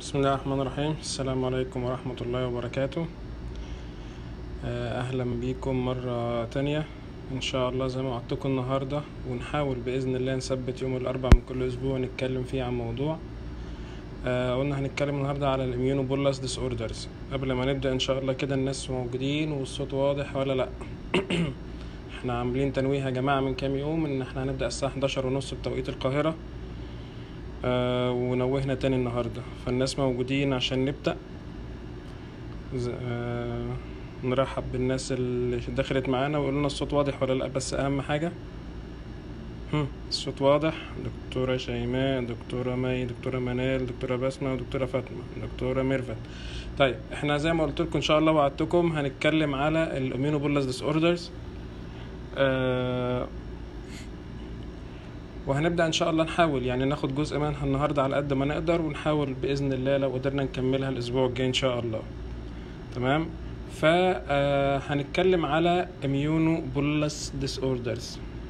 بسم الله الرحمن الرحيم. السلام عليكم ورحمة الله وبركاته. أهلا بيكم مرة تانية إن شاء الله زي ما وعدتكم النهاردة، ونحاول بإذن الله نثبت يوم الأربع من كل أسبوع نتكلم فيه عن موضوع. قلنا هنتكلم النهاردة على الاميونوبولس ديس اوردرز. قبل ما نبدأ إن شاء الله كده الناس موجودين والصوت واضح ولا لأ؟ احنا عاملين تنويه يا جماعة من كام يوم إن احنا هنبدأ الساعة 11:30 بتوقيت القاهرة، ونوهنا تاني النهاردة، فالناس موجودين عشان نبدأ. نرحب بالناس اللي دخلت معانا ويقولوا الصوت واضح ولا لا. بس اهم حاجة الصوت واضح. دكتورة شيماء، دكتورة مي، دكتورة منال، دكتورة بسمة، ودكتورة فاطمة، دكتورة ميرفت. طيب احنا زي ما قلت لكم ان شاء الله وعدتكم هنتكلم على الاميونوبولس ديس اوردرز، وهنبدأ ان شاء الله نحاول يعني ناخد جزء منها النهاردة على قد ما نقدر، ونحاول بإذن الله لو قدرنا نكملها الاسبوع الجاي ان شاء الله. تمام. هنتكلم على immunobolus disorders.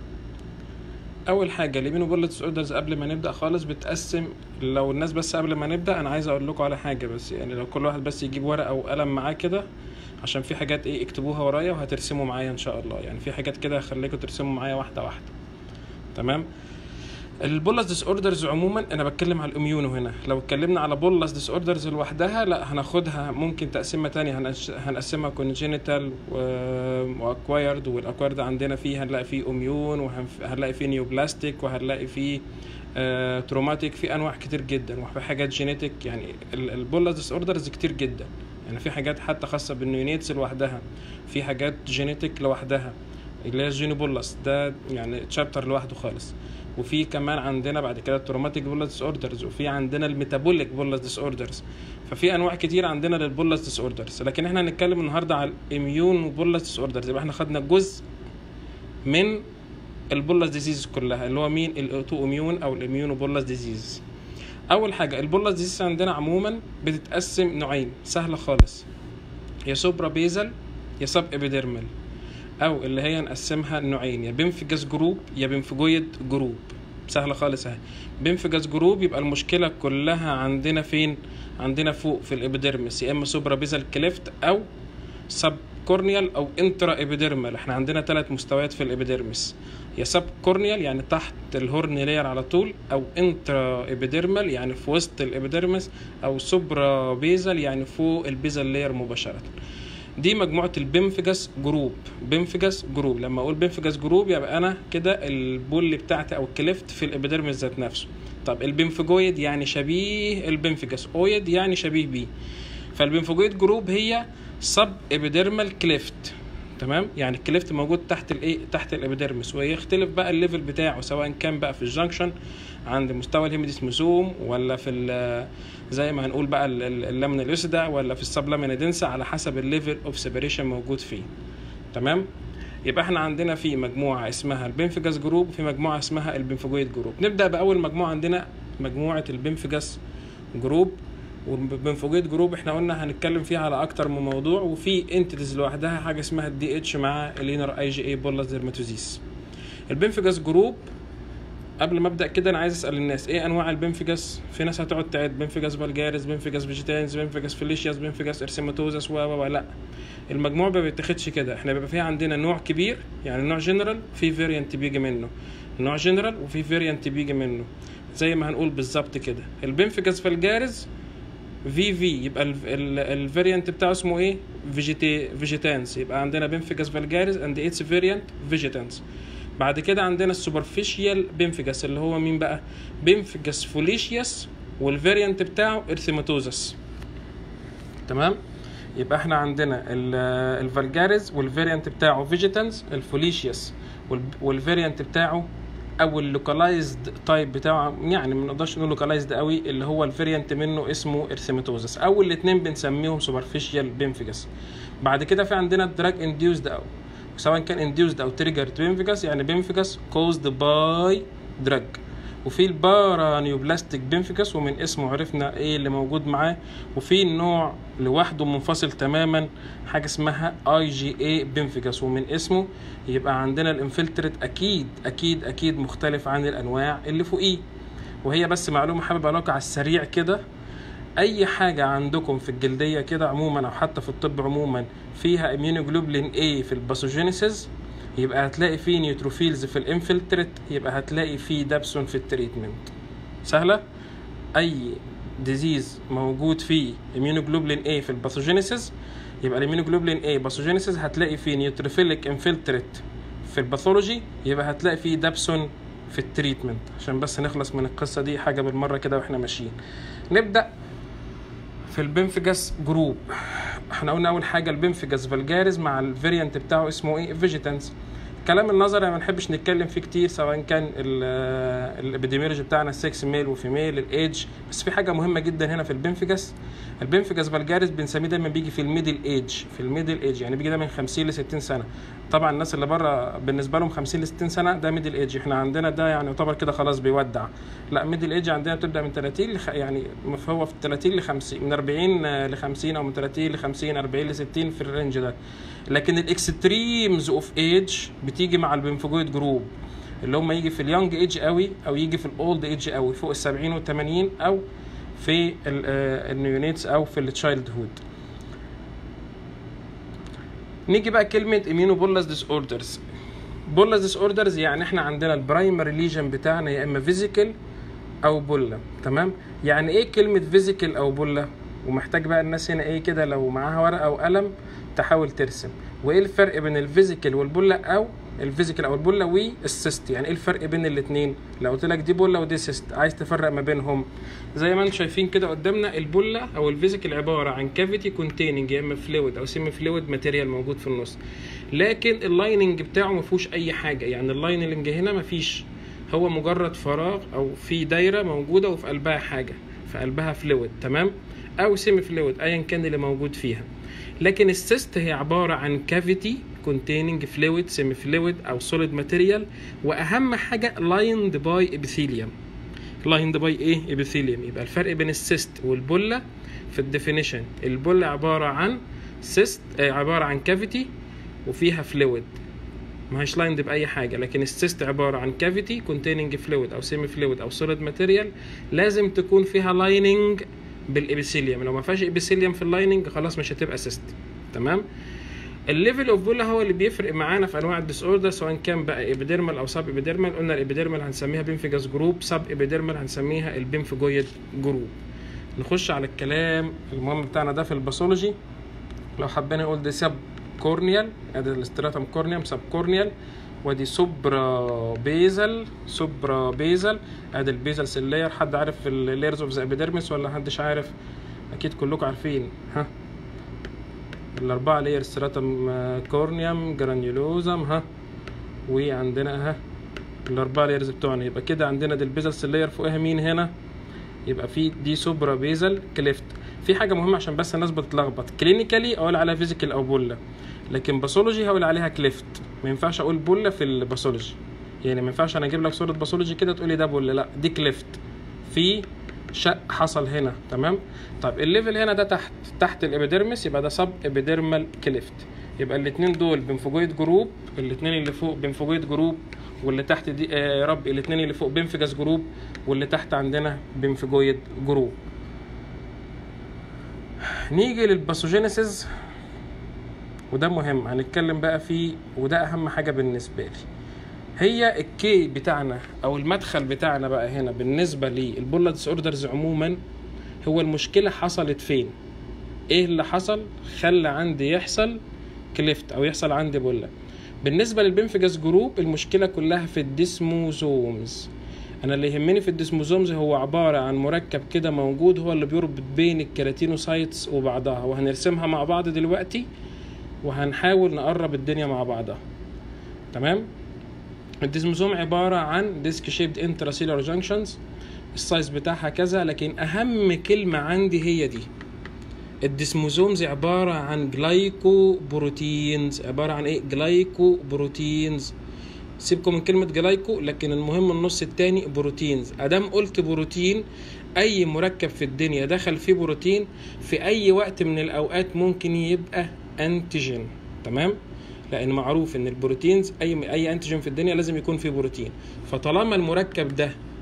اول حاجه الاميونوبولس ديس اوردرز قبل ما نبدا خالص بتقسم، لو الناس بس قبل ما نبدا انا عايز اقول لكم على حاجه بس، يعني لو كل واحد بس يجيب ورقه او قلم معاه كده، عشان في حاجات اكتبوها ورايا وهترسموا معايا ان شاء الله. يعني في حاجات كده هخليكم ترسموا معايا واحده واحده. تمام. البولس ديس اوردرز عموما انا بتكلم على الاميونو هنا. لو اتكلمنا على بولس ديس اوردرز لوحدها لا، هناخدها ممكن تقسيمه تانية، هنقسمها كونجينيتال واكوايرد، والاكوايرد عندنا فيه هنلاقي فيه اميون، وهنلاقي فيه نيوبلاستيك، وهنلاقي فيه تروماتيك، في انواع كتير جدا، وفي حاجات جينيتك. يعني البولس ديس اوردرز كتير جدا، يعني في حاجات حتى خاصه بالنيونيتس لوحدها، في حاجات جينيتك لوحدها اللي هي الجينوبولس ده يعني تشابتر لوحده خالص. وفي كمان عندنا بعد كده التروماتيك بولس ديس اوردرز، وفي عندنا الميتابوليك بولس ديس اوردرز. ففي انواع كتير عندنا للبولس ديس اوردرز، لكن احنا هنتكلم النهارده على الاميون بولس ديس اوردرز. يبقى احنا خدنا جزء من البولس ديزيز كلها، اللي هو مين؟ الاوتو اميون او الاميونو بولس ديزيز. اول حاجه البولس ديزيز عندنا عموما بتتقسم نوعين، سهله خالص، يا سوبرا بيزل يا سب ابيديرمال، او اللي هي نقسمها نوعين، يا بنفجاس جروب يا بنفجويد جروب. سهله خالص اهي. بنفجاس جروب يبقى المشكله كلها عندنا فين؟ عندنا فوق في الابيديرمس، يا اما سوبرا بيزل كليفت او سب كورنيال او انترا ابيديرمال. احنا عندنا 3 مستويات في الابيديرمس، يا سب كورنيال يعني تحت الهورن لير على طول، او انترا ابيديرمال يعني في وسط الابيديرمس، او سوبرا بيزل يعني فوق البيزل لير مباشره. دي مجموعة البنفجاس جروب. بنفجاس جروب، لما اقول بنفجاس جروب يبقى انا كده البول بتاعتي او الكليفت في الابيديرمس ذات نفسه. طب البنفجويد يعني شبيه البنفجاس، اويد يعني شبيه بيه. فالبنفجويد جروب هي سب ابيديرمال كليفت. تمام. يعني الكليفت موجود تحت تحت الابيديرمس، ويختلف بقى الليفل بتاعه، سواء كان بقى في الجنكشن عند مستوى الهيميديسموزوم، ولا في زي ما هنقول بقى اللامنا اليوسيدا، ولا في السبلامينا دنسا، على حسب الليفل اوف سيبريشن موجود فيه. تمام. يبقى احنا عندنا في مجموعه اسمها البنفجاس جروب، وفي مجموعه اسمها البنفجويد جروب. نبدا باول مجموعه عندنا، مجموعه البنفجاس جروب. والبنفجويد جروب احنا قلنا هنتكلم فيها على اكتر من موضوع، وفي انتيتيز لوحدها حاجه اسمها الدي اتش مع الانر اي جي اي بولس ديرماتوزيس. البنفجاس جروب، قبل ما ابدا كده انا عايز اسال الناس ايه انواع البنفجاس. في ناس هتقعد تعد بنفجاس فالجاريس، بنفجاس فيجيتانز، بنفجاس فيليشياس، بنفجاس ارسيماتوزس لا، المجموع ما بيتاخدش كده. احنا بيبقى فيها عندنا نوع كبير، يعني نوع جنرال، في فيريانت بيجي منه، نوع جنرال وفي فيريانت بيجي منه، زي ما هنقول بالظبط كده. البنفجاس فالجاريس في يبقى الفيريانت بتاعه اسمه ايه؟ فيجيتانز. يبقى عندنا بنفجاس فالجاريس اند اتس فيريانت فيجيتانز. بعد كده عندنا السوبرفيشيال بنفجاس، اللي هو مين بقى؟ بنفجاس فوليشياس، والفيريانت بتاعه ارثيماتوزس. تمام. يبقى احنا عندنا الفالجاريز والفيريانت بتاعه فيجيتانز، الفوليشياس والفيريانت بتاعه او اللوكالايزد تايب بتاعه، يعني ما نقدرش نقول لوكالايزد قوي، اللي هو الفيريانت منه اسمه ارثيماتوزس. اول الاثنين بنسميهم سوبرفيشيال بنفجاس. بعد كده في عندنا الدراج انديوزد، او سواء كان induced او triggered بنفجاس، يعني بنفجاس caused by drug. وفي البارانيوبلاستيك بنفجاس، ومن اسمه عرفنا ايه اللي موجود معاه. وفي النوع لوحده منفصل تماما، حاجه اسمها IgA بنفجاس، ومن اسمه يبقى عندنا الانفلتريت اكيد اكيد اكيد مختلف عن الانواع اللي فوقيه. وهي بس معلومه حابب اقولها على السريع كده، اي حاجه عندكم في الجلديه كده عموما او حتى في الطب عموما فيها اميونوجلوبولين A في الباثوجينيسيس، يبقى هتلاقي فيه نيوتروفيلز في الانفلتريت، يبقى هتلاقي فيه دابسون في التريتمنت. سهله. اي ديزيز موجود فيه اميونوجلوبولين A في الباثوجينيسيس، يبقى الاميونوجلوبولين A باثوجينيسيس هتلاقي فيه نيوتروفيليك انفلتريت في الباثولوجي، يبقى هتلاقي فيه دابسون في التريتمنت. عشان بس نخلص من القصه دي حاجه بالمره كده واحنا ماشيين. نبدا في البنفجاس جروب. احنا قلنا اول حاجه البنفجاس فالجاريز مع الفاريانت بتاعه اسمه ايه؟ فيجيتانس. الكلام النظري ما نحبش نتكلم فيه كتير، سواء كان الابيديميولوجي بتاعنا السكس ميل وفيميل الايدج، بس في حاجه مهمه جدا هنا في البنفجاس. البنفجاس فالجاريز بنسميه دايما بيجي في الميدل ايج، يعني بيجي ده من 50 ل 60 سنه. طبعا الناس اللي بره بالنسبه لهم 50 ل 60 سنه ده ميدل ايج، احنا عندنا ده يعني يعتبر كده خلاص بيودع. لا، ميدل ايج عندنا بتبدا من 30 يعني هو في 30 ل 50، من 40 ل 50 او من 30 ل 50 40 ل 60 في الرينج ده. لكن الاكستريمز اوف ايج بتيجي مع البنفجويد جروب، اللي هم يجي في اليونج ايج قوي او يجي في الاولد ايج قوي فوق ال70 وال80 او في النيونيتس او في التشايلد هود. نيجي بقى كلمه اميونوبولس ديس اوردرز. بولس ديس اوردرز يعني احنا عندنا البرايمري ليجن بتاعنا يا اما فيزيكال او بولا. تمام؟ يعني ايه كلمه فيزيكال او بولا؟ ومحتاج بقى الناس هنا ايه كده لو معاها ورقه او قلم تحاول ترسم. وايه الفرق بين الفيزيكال والبولا او الفيزيكال او البولا والسيست؟ يعني ايه الفرق بين الاثنين؟ لو قلت لك دي بولا ودي سيست عايز تفرق ما بينهم. زي ما انتم شايفين كده قدامنا، البولا او الفيزيكال عباره عن كافيتي كونتيننج يا اما فلويد او سيمي فلويد ماتيريال موجود في النص، لكن اللايننج بتاعه ما فيهوش اي حاجه. يعني اللايننج هنا ما فيش، هو مجرد فراغ او في دايره موجوده وفي قلبها حاجه، في قلبها فلويد. تمام؟ او سيمي فلويد ايا كان اللي موجود فيها. لكن السيست هي عباره عن كافيتي containing fluid semi fluid او solid material، واهم حاجه lined by epithelium. lined by ايه؟ epithelium. يبقى الفرق بين السيست والبولا في الديفينيشن، البولا عباره عن سيست عباره عن كافيتي وفيها فلويد ما هيش لايند باي حاجه، لكن السيست عباره عن كافيتي containing fluid او semi fluid او solid material لازم تكون فيها لايننج بالابيثيليوم. لو ما فيهاش ابيثيليوم في اللايننج خلاص مش هتبقى سيست. تمام؟ الليفل اوف بولا هو اللي بيفرق معانا في انواع الديس اوردر، سواء كان بقى ايبيديرمال او سب ايبيديرمال. قلنا الايبيديرمال هنسميها بنفجاس جروب، سب ايبيديرمال هنسميها البنفجويد جروب. نخش على الكلام المهم بتاعنا ده في الباثولوجي. لو حبينا نقول دي سب كورنيال، ادي الاستراتم كورنيوم سب كورنيال، ودي سوبرا بيزل ادي البيزل سيلير. حد عارف اللايرز اوف ذا ابيديرمس ولا محدش عارف؟ اكيد كلكم عارفين. ها، الاربعه لاير ستراتم كورنيوم جرانيولوزم وعندنا الاربعه لايرز بتوعنا. يبقى كده عندنا دي البيزل سيلير، فوقها مين هنا؟ يبقى في دي سوبرا بيزل كليفت. في حاجه مهمه عشان بس الناس بتتلخبط، كلينيكالي اقول عليها فيزيكال او بولا، لكن باثولوجي هقول عليها كليفت. ما ينفعش اقول بولا في الباثولوجي، يعني ما ينفعش انا اجيب لك صوره باثولوجي كده تقول لي ده بولا، لا دي كليفت، في شق حصل هنا. تمام؟ طيب الليفل هنا ده تحت الابيديرمس، يبقى ده سب ابيديرمال كليفت. يبقى الاثنين دول بنفجويد جروب، الاثنين اللي فوق بنفجويد جروب، واللي تحت دي الاثنين اللي فوق بنفجاس جروب، واللي تحت عندنا بنفجويد جروب. نيجي للباثوجينيسيس، وده مهم هنتكلم بقى فيه، وده اهم حاجه بالنسبه لي. هي الكي بتاعنا او المدخل بتاعنا بقى هنا بالنسبه للبولا ديس اوردرز عموما، هو المشكله حصلت فين؟ ايه اللي حصل خلى عندي يحصل كليفت او يحصل عندي بولا؟ بالنسبه للبنفجاس جروب المشكله كلها في الديسموزومز. انا اللي يهمني في الديسموزومز هو عباره عن مركب كده موجود هو اللي بيربط بين الكيراتينوسايتس وبعضها، وهنرسمها مع بعض دلوقتي وهنحاول نقرب الدنيا مع بعضها. تمام؟ الديسموزوم عباره عن ديسك شيبد انتراسيلر جانكشنز، السايز بتاعها كذا، لكن اهم كلمه عندي هي دي. الديسموزومز عباره عن جلايكو بروتينز. عباره عن ايه؟ جلايكو بروتينز. سيبكم من كلمه جلايكو، لكن المهم النص التاني بروتينز. ادام قلت بروتين، اي مركب في الدنيا دخل فيه بروتين في اي وقت من الاوقات ممكن يبقى انتيجين. تمام؟ لان معروف ان البروتينز اي انتيجين في الدنيا لازم يكون فيه بروتين. فطالما المركب ده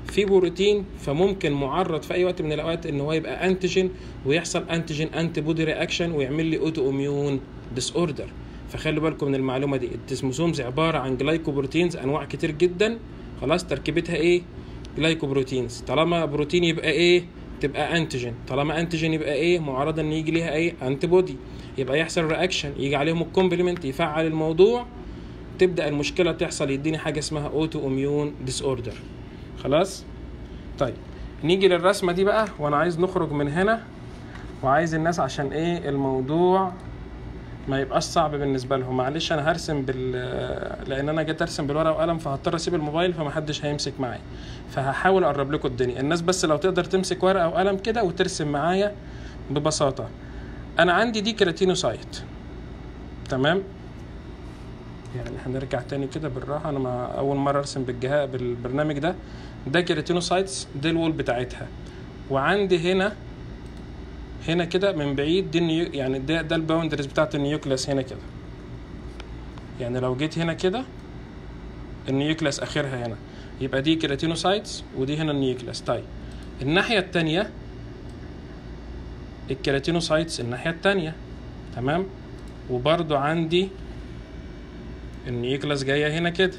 في بروتين، فممكن معرض في اي وقت من الاوقات ان هو يبقى انتيجين ويحصل انتيجين انتي بودي رياكشن ويعمل لي اوتو اميون ديس اوردر. فخلوا بالكم من المعلومه دي. الديسموسومز عباره عن جلايكوبروتينز انواع كتير جدا، خلاص تركيبتها ايه؟ جلايكوبروتينز. طالما بروتين يبقى ايه؟ تبقى انتيجين. طالما انتيجين يبقى ايه؟ معرضه ان يجي ليها ايه؟ انتي بودي. يبقى يحصل رياكشن، يجي عليهم الكومبلمنت يفعل الموضوع، تبدا المشكله تحصل، يديني حاجه اسمها اوتو اميون ديس اوردر. خلاص؟ طيب نيجي للرسمه دي بقى، وانا عايز نخرج من هنا، وعايز الناس عشان ايه الموضوع ما يبقاش صعب بالنسبه لهم. معلش انا هرسم لان انا جيت ارسم بالورقه وقلم، فهضطر اسيب الموبايل، فمحدش هيمسك معايا، فهحاول اقرب لكم الدنيا. الناس بس لو تقدر تمسك ورقه وقلم كده وترسم معايا ببساطه. انا عندي دي كيراتينوسايت، تمام؟ يعني هنرجع تاني كده بالراحه، انا اول مره ارسم بالبرنامج ده. ده كيراتينوسايتس، دي الوول بتاعتها. وعندي هنا كده من بعيد دي يعني ده الباوندرز بتاعت النيوكليس هنا كده. يعني لو جيت هنا كده النيوكليس اخرها هنا، يبقى دي كيراتينوسايتس ودي هنا النيوكليس. طيب الناحيه التانية الكيراتينوسايتس الناحيه التانية، تمام؟ وبرضو عندي النيوكليس جايه هنا كده.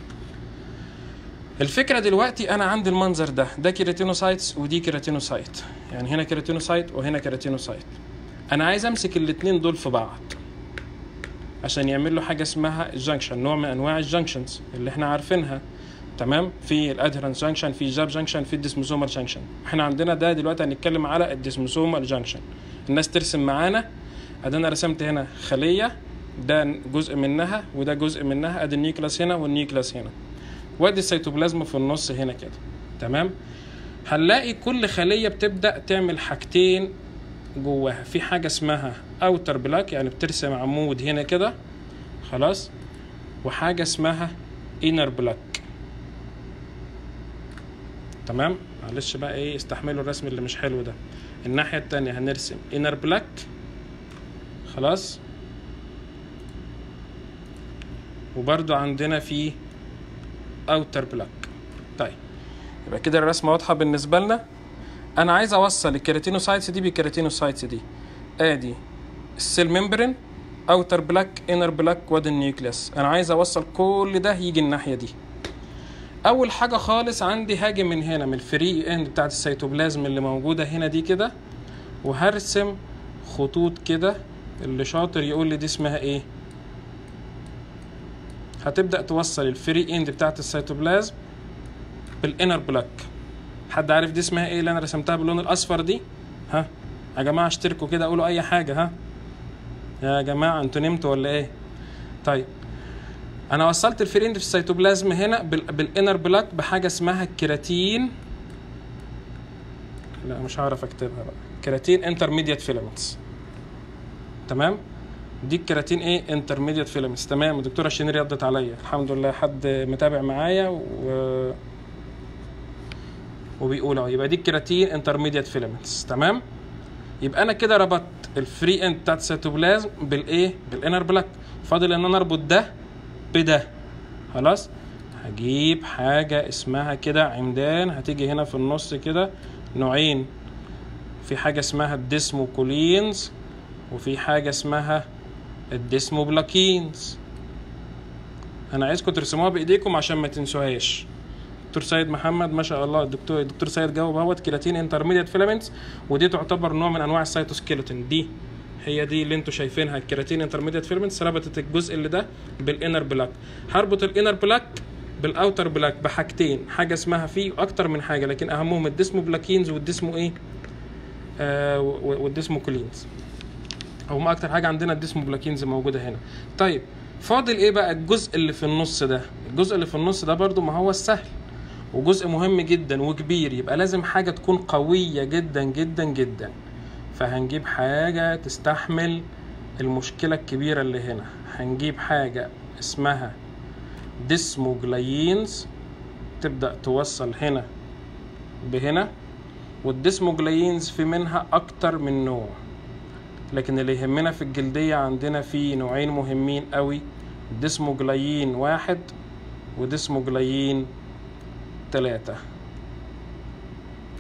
الفكره دلوقتي انا عندي المنظر ده كيراتينوسايتس ودي كيراتينوسايت، يعني هنا كيراتينوسايت وهنا كيراتينوسايت. انا عايز امسك الاتنين دول في بعض عشان يعمل له حاجه اسمها جانكشن، نوع من انواع الجانكشنز اللي احنا عارفينها، تمام؟ في الادهرنس جانكشن، في الجاب جانكشن، في الديسموسومال جانكشن. احنا عندنا ده دلوقتي هنتكلم على الديسموسومال جانكشن. الناس ترسم معانا. ادي انا رسمت هنا خليه، ده جزء منها وده جزء منها، ادي النيوكليس هنا والنيوكليس هنا، وادي السيتوبلازم في النص هنا كده، تمام؟ هنلاقي كل خليه بتبدا تعمل حاجتين جواها. في حاجه اسمها اوتر بلاك، يعني بترسم عمود هنا كده، خلاص، وحاجه اسمها انر بلاك، تمام؟ معلش بقى ايه، استحملوا الرسم اللي مش حلو ده. الناحيه التانية هنرسم انر بلاك، خلاص، وبرضو عندنا في اوتر بلاك. طيب يبقى كده الرسمه واضحه بالنسبه لنا. انا عايز اوصل الكيراتينوسايتس دي بالكيراتينوسايتس دي. ادي السيل ممبرين، اوتر بلاك، انر بلاك، وادي النيوكليس. انا عايز اوصل كل ده يجي الناحيه دي. اول حاجه خالص عندي هاجي من هنا من الفري اند بتاعت السيتوبلازم اللي موجوده هنا دي كده، وهرسم خطوط كده. اللي شاطر يقول لي دي اسمها ايه. هتبدا توصل الفري اند بتاعت السيتوبلازم بالانر بلاك. حد عارف دي اسمها ايه اللي انا رسمتها باللون الاصفر دي؟ ها يا جماعه اشتركوا كده، قولوا اي حاجه. ها يا جماعه انتوا نمتوا ولا ايه؟ طيب انا وصلت الفري اند في السيتوبلازم هنا بالانر بلاك بحاجه اسمها الكيراتين. لا مش هعرف اكتبها بقى. كيراتين انترميديت فيلامنتس، تمام؟ دي الكيراتين ايه؟ انترميديت فيلامنتس، تمام؟ الدكتوره شينير ردت عليا، الحمد لله حد متابع معايا وبيقول اهو. يبقى دي الكيراتين انترميديت فيلامنتس، تمام؟ يبقى انا كده ربطت الفري اند بتاعت السيتوبلازم بالايه؟ بالانر بلاك. فاضل ان انا اربط ده بده، خلاص. هجيب حاجه اسمها كده عمدان، هتيجي هنا في النص كده، نوعين، في حاجه اسمها الديسموكولينز وفي حاجه اسمها الديسموبلاكينز. انا عايزكم ترسموها بايديكم عشان ما تنسوهاش. دكتور سيد محمد ما شاء الله، الدكتور سيد جاوب اهوت. كيراتين انترميديت فيلامنتس، ودي تعتبر نوع من انواع السيتوسكيلتون. دي هي دي اللي انتوا شايفينها، الكيراتين انترميديت فيلامنتس. ربطت الجزء اللي ده بالانر بلاك. هربط الانر بلاك بالاوتر بلاك بحاجتين، حاجه اسمها فيه اكتر من حاجه لكن اهمهم الديسموبلاكينز والديسمو ايه والديسموكولينز. هم اكتر حاجه عندنا الديسموبلاكينز موجوده هنا. طيب فاضل ايه بقى؟ الجزء اللي في النص ده. الجزء اللي في النص ده برضو ما هو السهل، وجزء مهم جدا وكبير، يبقى لازم حاجه تكون قويه جدا جدا جدا. فهنجيب حاجه تستحمل المشكله الكبيره اللي هنا. هنجيب حاجه اسمها ديسموجلايينز، تبدا توصل هنا بهنا. والديسموجلايينز في منها اكتر من نوع، لكن اللي يهمنا في الجلديه عندنا في نوعين مهمين قوي، ديسموجلايين 1 وديسموجلايين 3.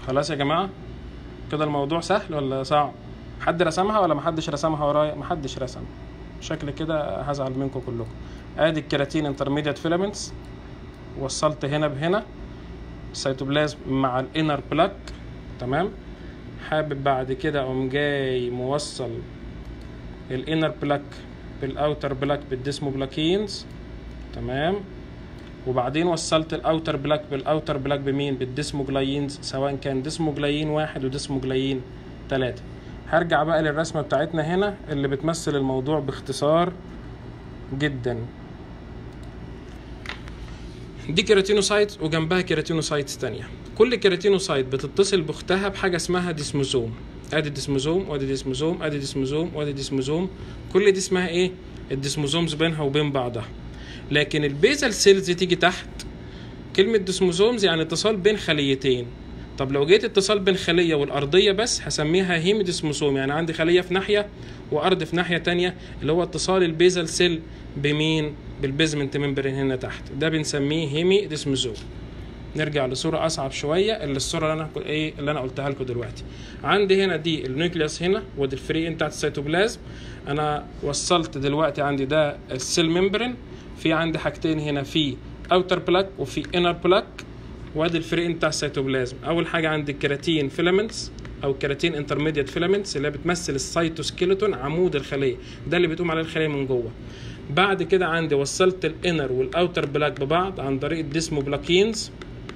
خلاص يا جماعه كده الموضوع سهل ولا صعب؟ حد رسمها ولا محدش رسمها ورايا؟ محدش رسم، شكل كده هزعل منكم كلكم. ادي الكيراتين انترميديت فيلامنتس، وصلت هنا بهنا السيتوبلازم مع الانر بلاك، تمام. حابب بعد كده اقوم جاي موصل الانر بلاك بالاوتر بلاك بالديسموبلاكينز، تمام. وبعدين وصلت الاوتر بلاك بالاوتر بلاك بمين؟ بالديسموجلايينز، سواء كان ديسموجلايين 1 وديسموجلايين 3. هرجع بقى للرسمة بتاعتنا هنا اللي بتمثل الموضوع باختصار جدا. دي كيراتينوسايت وجنبها كيراتينوسايتس تانية. كل كيراتينوسايت بتتصل باختها بحاجة اسمها ديسموزوم. ادي ديسموزوم وادي ديسموزوم، ادي ديسموزوم وادي ديسموزوم، كل دي اسمها ايه؟ الديسموزومز بينها وبين بعضها. لكن البيزل سيلز تيجي تحت. كلمة ديسموزومز يعني اتصال بين خليتين. طب لو جيت اتصال بين خلية والأرضية بس هسميها هيميديسموسوم، يعني عندي خلية في ناحية وأرض في ناحية تانية، اللي هو اتصال البيزل سيل بمين؟ بالبيزمنت ممبرين هنا تحت، ده بنسميه هيميديسموسوم. نرجع لصورة أصعب شوية، الصورة اللي أنا قلتها لكم دلوقتي. عندي هنا دي النيوكليوس هنا ودي الفري اند بتاعت السيتوبلازم. أنا وصلت دلوقتي عندي ده السيل ممبرين، في عندي حاجتين هنا، في اوتر بلاك وفي انر بلاك، وادي الفري اند بتاع السيتوبلازم. أول حاجة عندي الكيراتين فيلامنتس أو كيراتين انترميديت فيلامنتس اللي بتمثل السيتوسكيلتون، عمود الخلية، ده اللي بتقوم عليه الخلية من جوه. بعد كده عندي وصلت الانر والاوتر بلاك ببعض عن طريق الديسموبلاكينز.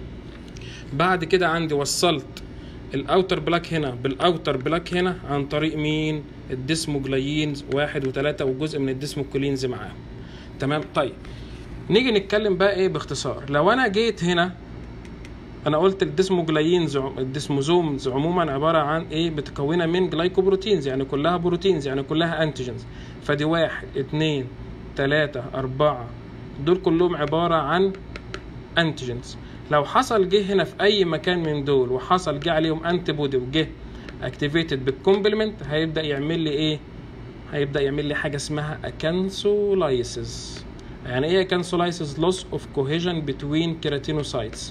بعد كده عندي وصلت الاوتر بلاك هنا بالاوتر بلاك هنا عن طريق مين؟ الديسموجلايينز 1 و3 وجزء من الديسموكولينز معاهم، تمام. طيب نيجي نتكلم بقى ايه باختصار. لو انا جيت هنا انا قلت الديسموجلايينز الديسموزومز عموما عباره عن ايه؟ بتكونها من جلايكوبروتينز، يعني كلها بروتينز، يعني كلها انتيجنز. فدي 1 2 3 4 دول كلهم عباره عن انتيجنز. لو حصل جه هنا في اي مكان من دول وحصل جه عليهم انتي بودي وجه اكتيفيتد بالكومبلمنت، هيبدا يعمل لي ايه؟ هيبدا يعمل لي حاجه اسمها اكانسولايسيس. يعني ايه اكانسولايسيس؟ لوس اوف كوهيجن بتوين كيراتينوسايتس.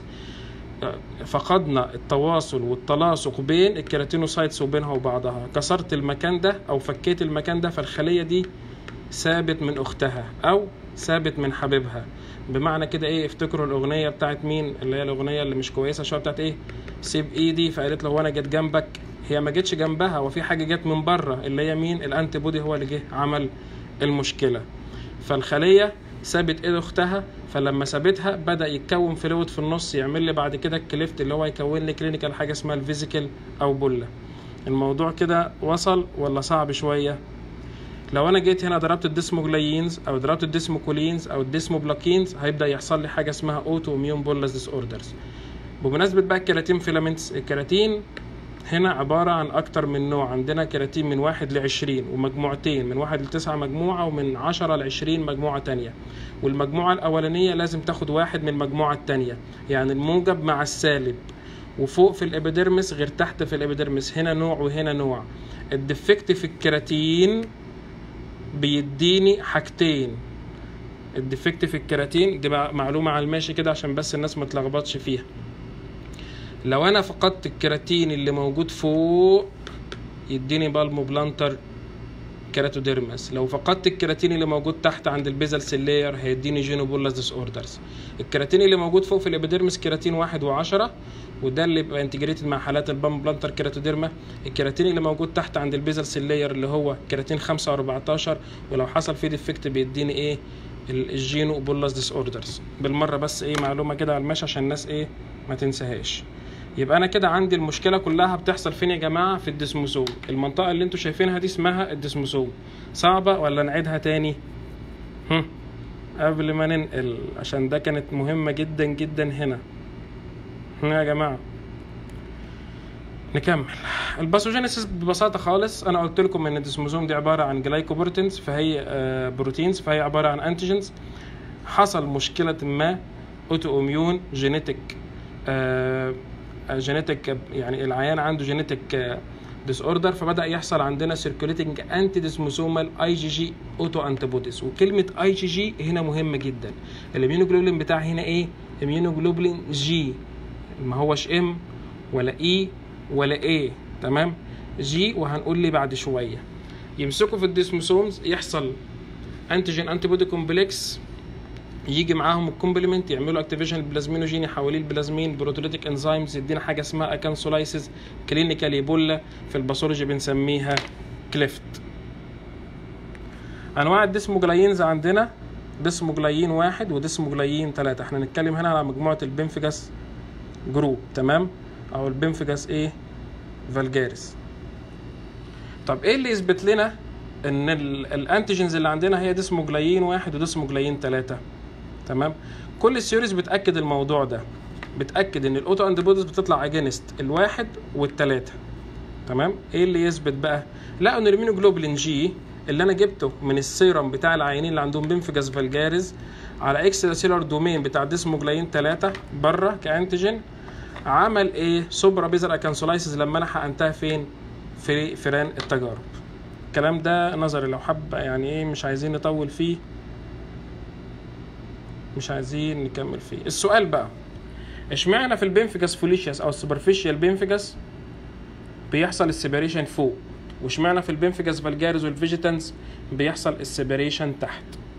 فقدنا التواصل والتلاصق بين الكيراتينوسايتس وبينها وبعضها، كسرت المكان ده او فكيت المكان ده، فالخليه دي ثابت من اختها او ثابت من حبيبها. بمعنى كده ايه؟ افتكروا الاغنيه بتاعت مين؟ اللي هي الاغنيه اللي مش كويسه شويه بتاعت ايه؟ سيب ايدي فقالت له هو انا جيت جنبك. هي ما جتش جنبها، وفي حاجه جت من بره اللي هي مين؟ الانتي بودي هو اللي جه عمل المشكله. فالخليه سابت ايد اختها، فلما سابتها بدا يتكون فلويد في النص يعمل لي بعد كده الكليفت اللي هو يكون لي كلينيكال حاجه اسمها الفيزيكال او بوله. الموضوع كده وصل ولا صعب شويه؟ لو انا جيت هنا ضربت الديسموجلايينز او ضربت الديسموكولينز او الديسموبلاكينز، هيبدا يحصل لي حاجه اسمها اوتو اميون بولس ديس اوردرز. بمناسبه بقى الكيراتين فيلامنتس، الكيراتين هنا عباره عن اكتر من نوع. عندنا كيراتين من 1 ل20 ومجموعتين، من 1 ل9 مجموعه، ومن 10 ل20 مجموعه تانية. والمجموعه الاولانيه لازم تاخد واحد من المجموعه التانية، يعني الموجب مع السالب، وفوق في الابيديرمس غير تحت في الابيديرمس، هنا نوع وهنا نوع. الديفكت في الكيراتين بيديني حاجتين. الديفكت في الكيراتين دي معلومه على الماشي كده عشان بس الناس ما تلخبطش فيها. لو انا فقدت الكيراتين اللي موجود فوق يديني بالموبلانتر كيراتوديرمس. لو فقدت الكيراتين اللي موجود تحت عند البيزل سيلير هيديني جينوبولاس ديس اوردرز. الكيراتين اللي موجود فوق في الابيديرمس كيراتين 1 و10، وده اللي بيبقى انتجريتد مع حالات البالموبلانتر كيراتوديرما. الكيراتين اللي موجود تحت عند البيزل سيلير اللي هو كيراتين 5 و14، ولو حصل فيه ديفكت بيديني ايه؟ الجينوبولاس ديس اوردرز. بالمره بس ايه معلومه كده على المشي عشان الناس ايه ما تنساهاش. يبقى انا كده عندي المشكله كلها بتحصل فين يا جماعه؟ في الديسموسوم. المنطقه اللي انتوا شايفينها دي اسمها الديسموسوم. صعبه ولا نعيدها تاني؟ قبل ما ننقل، عشان ده كانت مهمه جدا جدا هنا يا جماعه. نكمل الباثوجينيسيس ببساطه خالص. انا قلت لكم ان الديسموسوم دي عباره عن جلايكوبروتينز، فهي بروتينز، فهي عباره عن انتيجنز. حصل مشكله ما، اوتو اميون جينيتك جينيتك، يعني العيان عنده جينيتك ديس اوردر، فبدا يحصل عندنا سيركوليتنج انتي ديسموسومال اي جي جي اوتو انتيبوديز. وكلمه اي جي جي هنا مهمه جدا. الاميونوجلوبولين بتاعي هنا ايه؟ اميونوجلوبولين جي، ما هوش ام ولا E ولا A. تمام. G وهنقول لي بعد شويه. يمسكوا في الديسموسومز، يحصل انتيجين انتي بودي كومبلكس، يجي معاهم الكومبلمنت، يعملوا اكتيفيشن البلازمينوجين، يحوليه البلازمين بروتوليتيك انزيمز، يدينا حاجه اسمها اكانسولايسيس. كلينيكال ايبولا في الباثولوجي بنسميها كليفت. انواع الديسموجلايينز عندنا ديسموجلايين 1 وديسموجلايين 3. احنا هنتكلم هنا على مجموعه البنفجاس جروب، تمام، او البنفجاس ايه فالجاريس. طب ايه اللي يثبت لنا ان الانتيجينز اللي عندنا هي ديسموجلايين 1 وديسموجلايين 3؟ تمام. كل السيوريز بتاكد الموضوع ده، بتاكد ان الاوتو اند بوديز بتطلع اجينست الواحد والثلاثه. تمام. ايه اللي يثبت بقى؟ لقوا ان الاميونوجلوبولين جي اللي انا جبته من السيرم بتاع العيانين اللي عندهم بنفجاس فالجاريز على اكسترا سيلر دومين بتاع ديسموجلايين 3 بره كانتيجين، عمل ايه؟ سوبرا بيزر اكانسولايسيس لما انا حقنتها فين؟ في فيران التجارب. الكلام ده نظري، لو حب يعني ايه مش عايزين نطول فيه، مش عايزين نكمل فيه. السؤال بقى، اشمعنى في البنفجاس فوليشياس او السوبرفيشيال بنفجاس بيحصل السيبريشن فوق، واشمعنى في البنفجاس فالجاريز والفيجيتانز بيحصل السيبريشن تحت؟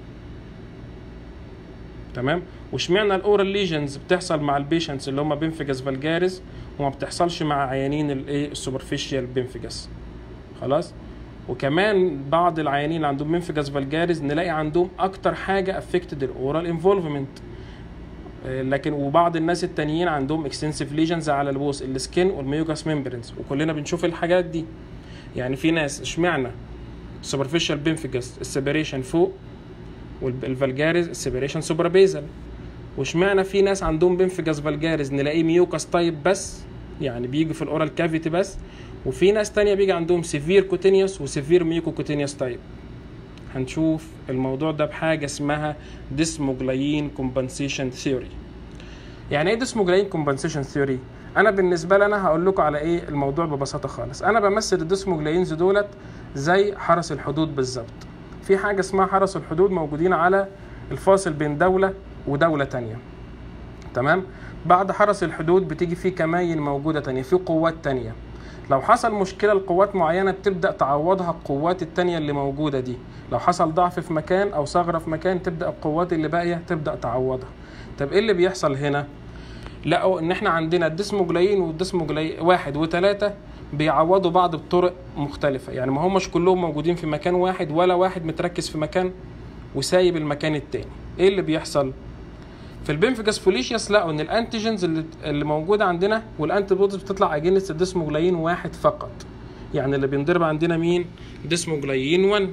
تمام. واشمعنى الاورال ليجنز بتحصل مع البيشنتس اللي هم بنفجاس فالجاريز وما بتحصلش مع عيانين الايه السوبرفيشيال بنفجاس؟ خلاص. وكمان بعض العيانين اللي عندهم بنفجاس فالجاريز نلاقي عندهم اكتر حاجه افكتد الاورال انفولفمنت، لكن وبعض الناس التانيين عندهم اكستنسيف ليجنز على البوس السكين والميوكاس ممبرينز، وكلنا بنشوف الحاجات دي. يعني في ناس اشمعنى سوبرفيشال بنفجاس السيبريشن فوق والفالجاريز السيبريشن سوبر بيزل، واشمعنى في ناس عندهم بنفجاس فالجاريز نلاقيه ميوكاس تايب بس، يعني بيجي في الاورال كافيتي بس، وفي ناس تانية بيجي عندهم سيفير كوتينيوس وسيفير ميوكو كوتينيوس تايب. هنشوف الموضوع ده بحاجة اسمها ديسموجلايين كومبنسيشن ثيوري. يعني ايه ديسموجلايين كومبنسيشن ثيوري؟ انا بالنسبة لي انا هقول لكم على ايه الموضوع ببساطة خالص. انا بمثل الديسموجلايينز دولت زي حرس الحدود بالظبط. في حاجة اسمها حرس الحدود موجودين على الفاصل بين دولة ودولة تانية. تمام. بعد حرس الحدود بتيجي فيه كماين موجودة تانية، فيه قوات تانية. لو حصل مشكلة لقوات معينة بتبدأ تعوضها القوات التانية اللي موجودة دي. لو حصل ضعف في مكان أو ثغرة في مكان تبدأ القوات اللي باقية تبدأ تعوضها. طب إيه اللي بيحصل هنا؟ لقوا إن إحنا عندنا الديسموجلايين والديسموجلايين 1 و3 بيعوضوا بعض بطرق مختلفة. يعني ما همش كلهم موجودين في مكان واحد، ولا واحد متركز في مكان وسايب المكان التاني. إيه اللي بيحصل؟ في البنفجاس فوليشياس لقوا ان الانتيجينز اللي موجوده عندنا والانتي بوديز بتطلع اجينست الديسموجلايين 1 فقط. يعني اللي بينضرب عندنا مين؟ ديسموجلايين 1.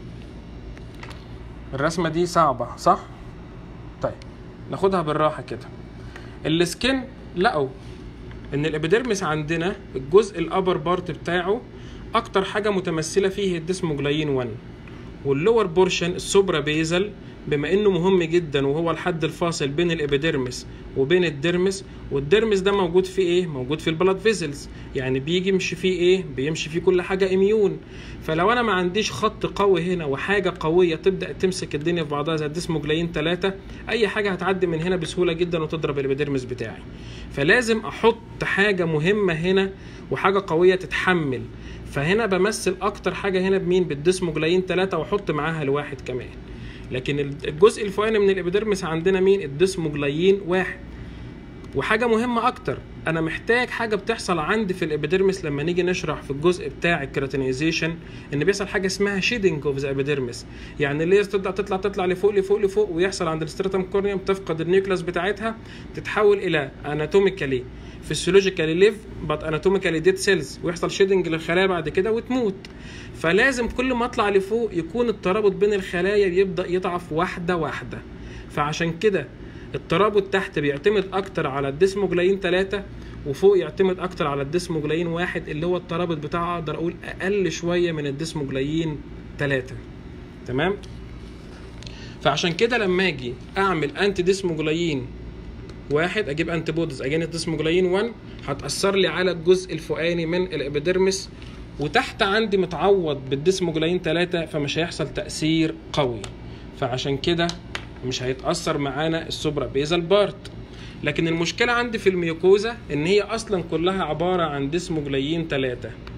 الرسمه دي صعبه صح؟ طيب ناخدها بالراحه كده. السكين لقوا ان الابيديرمس عندنا الجزء الابر بارت بتاعه اكتر حاجه متمثله فيه الديسموجلايين 1، واللور بورشن السوبرا بيزل بما انه مهم جدا وهو الحد الفاصل بين الابيديرمس وبين الديرمس، والديرمس ده موجود فيه ايه؟ موجود في البلاد فيزلز، يعني بيجي يمشي فيه ايه؟ بيمشي فيه كل حاجه اميون. فلو انا ما عنديش خط قوي هنا وحاجه قويه تبدا تمسك الدنيا في بعضها زي الديسموجلايين 3، اي حاجه هتعدي من هنا بسهوله جدا وتضرب الابيديرمس بتاعي. فلازم احط حاجه مهمه هنا وحاجه قويه تتحمل. فهنا بمثل اكتر حاجه هنا بمين؟ بالديسموجلايين 3، واحط معاها الواحد كمان. لكن الجزء الفوقاني من الابيديرمس عندنا مين؟ الديسموجلايين 1. وحاجه مهمه اكتر، انا محتاج حاجه بتحصل عندي في الابيديرمس لما نيجي نشرح في الجزء بتاع الكيراتينيزيشن، ان بيحصل حاجه اسمها شيدنج اوف ذا ابيديرمس. يعني الليز تطلع لفوق لفوق لفوق، ويحصل عند الستراتم كورنيوم تفقد النيوكلاس بتاعتها، تتحول الى اناتوميكالي فيسيولوجيكالي ليف بات اناتوميكالي ديد سيلز، ويحصل شيدنج للخلايا بعد كده وتموت. فلازم كل ما اطلع لفوق يكون الترابط بين الخلايا يبدا يضعف واحده واحده. فعشان كده الترابط تحت بيعتمد اكتر على الديسموجلايين 3، وفوق يعتمد اكتر على الديسموجلايين 1 اللي هو الترابط بتاعه اقدر اقول اقل شويه من الديسموجلايين 3. تمام. فعشان كده لما اجي اعمل انتي ديسموجلايين 1 اجيب انتي بوديز اجين الديسموجلايين 1، هتاثر لي على الجزء الفوقاني من الابيديرمس، وتحت عندي متعوض بالديسموجلايين 3، فمش هيحصل تاثير قوي. فعشان كده مش هيتاثر معانا السوبرا بيزال بارت. لكن المشكله عندي في الميوكوزا ان هي اصلا كلها عباره عن ديسموجليين 3،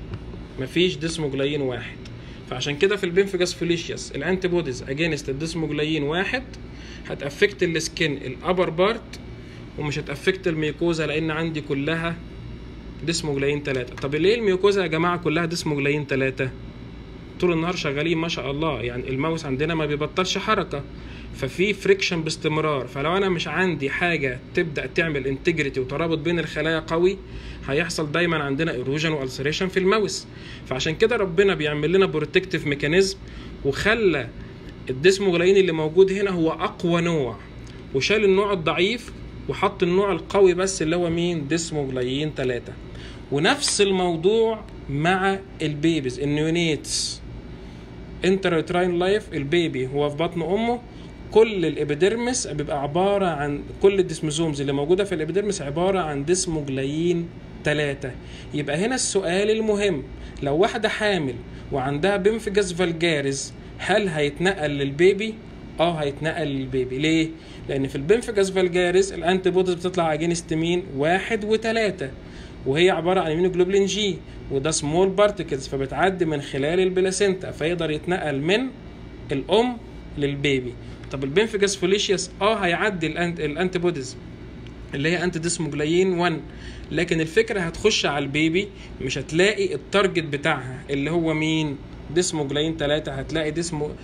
مفيش ديسموجليين 1. فعشان كده في البنفجاس فوليشيوس الانتي بوديز اجينست الديسموجليين 1 هتافكت السكين الابر بارت ومش هتافكت الميوكوزا لان عندي كلها ديسموجليين 3. طب ليه الميوكوزا يا جماعه كلها ديسموجليين 3؟ طول النهار شغالين ما شاء الله، يعني الماوس عندنا ما بيبطلش حركه، ففي فريكشن باستمرار. فلو انا مش عندي حاجه تبدا تعمل انتجريتي وترابط بين الخلايا قوي هيحصل دايما عندنا ايروجن والسريشن في الماوس. فعشان كده ربنا بيعمل لنا بروتكتيف ميكانيزم وخلى الديسموجليين اللي موجود هنا هو اقوى نوع، وشال النوع الضعيف وحط النوع القوي بس اللي هو مين؟ ديسموجليين 3. ونفس الموضوع مع البيبيز النيونيتس انتريتراين لايف. البيبي هو في بطن امه كل الابيديرمس بيبقى عباره عن كل الديسموزومز اللي موجوده في الابيديرمس عباره عن ديسموجليين 3. يبقى هنا السؤال المهم، لو واحده حامل وعندها بنفجاس فالجاريز هل هيتنقل للبيبي؟ هيتنقل للبيبي. ليه؟ لان في البنفجاس فالجاريز الانتي بوديز بتطلع اجينست مين؟ 1 و3، وهي عباره عن اميونوجلوبولين جي وده سمول بارتكلز، فبتعدي من خلال البلاسينتا فيقدر يتنقل من الام للبيبي. طب البنفجاس فوليشيوس هيعدي الانتي بوديز اللي هي انتي ديسموجليين 1، لكن الفكره هتخش على البيبي مش هتلاقي التارجت بتاعها اللي هو مين؟ ديسموجليين 3. هتلاقي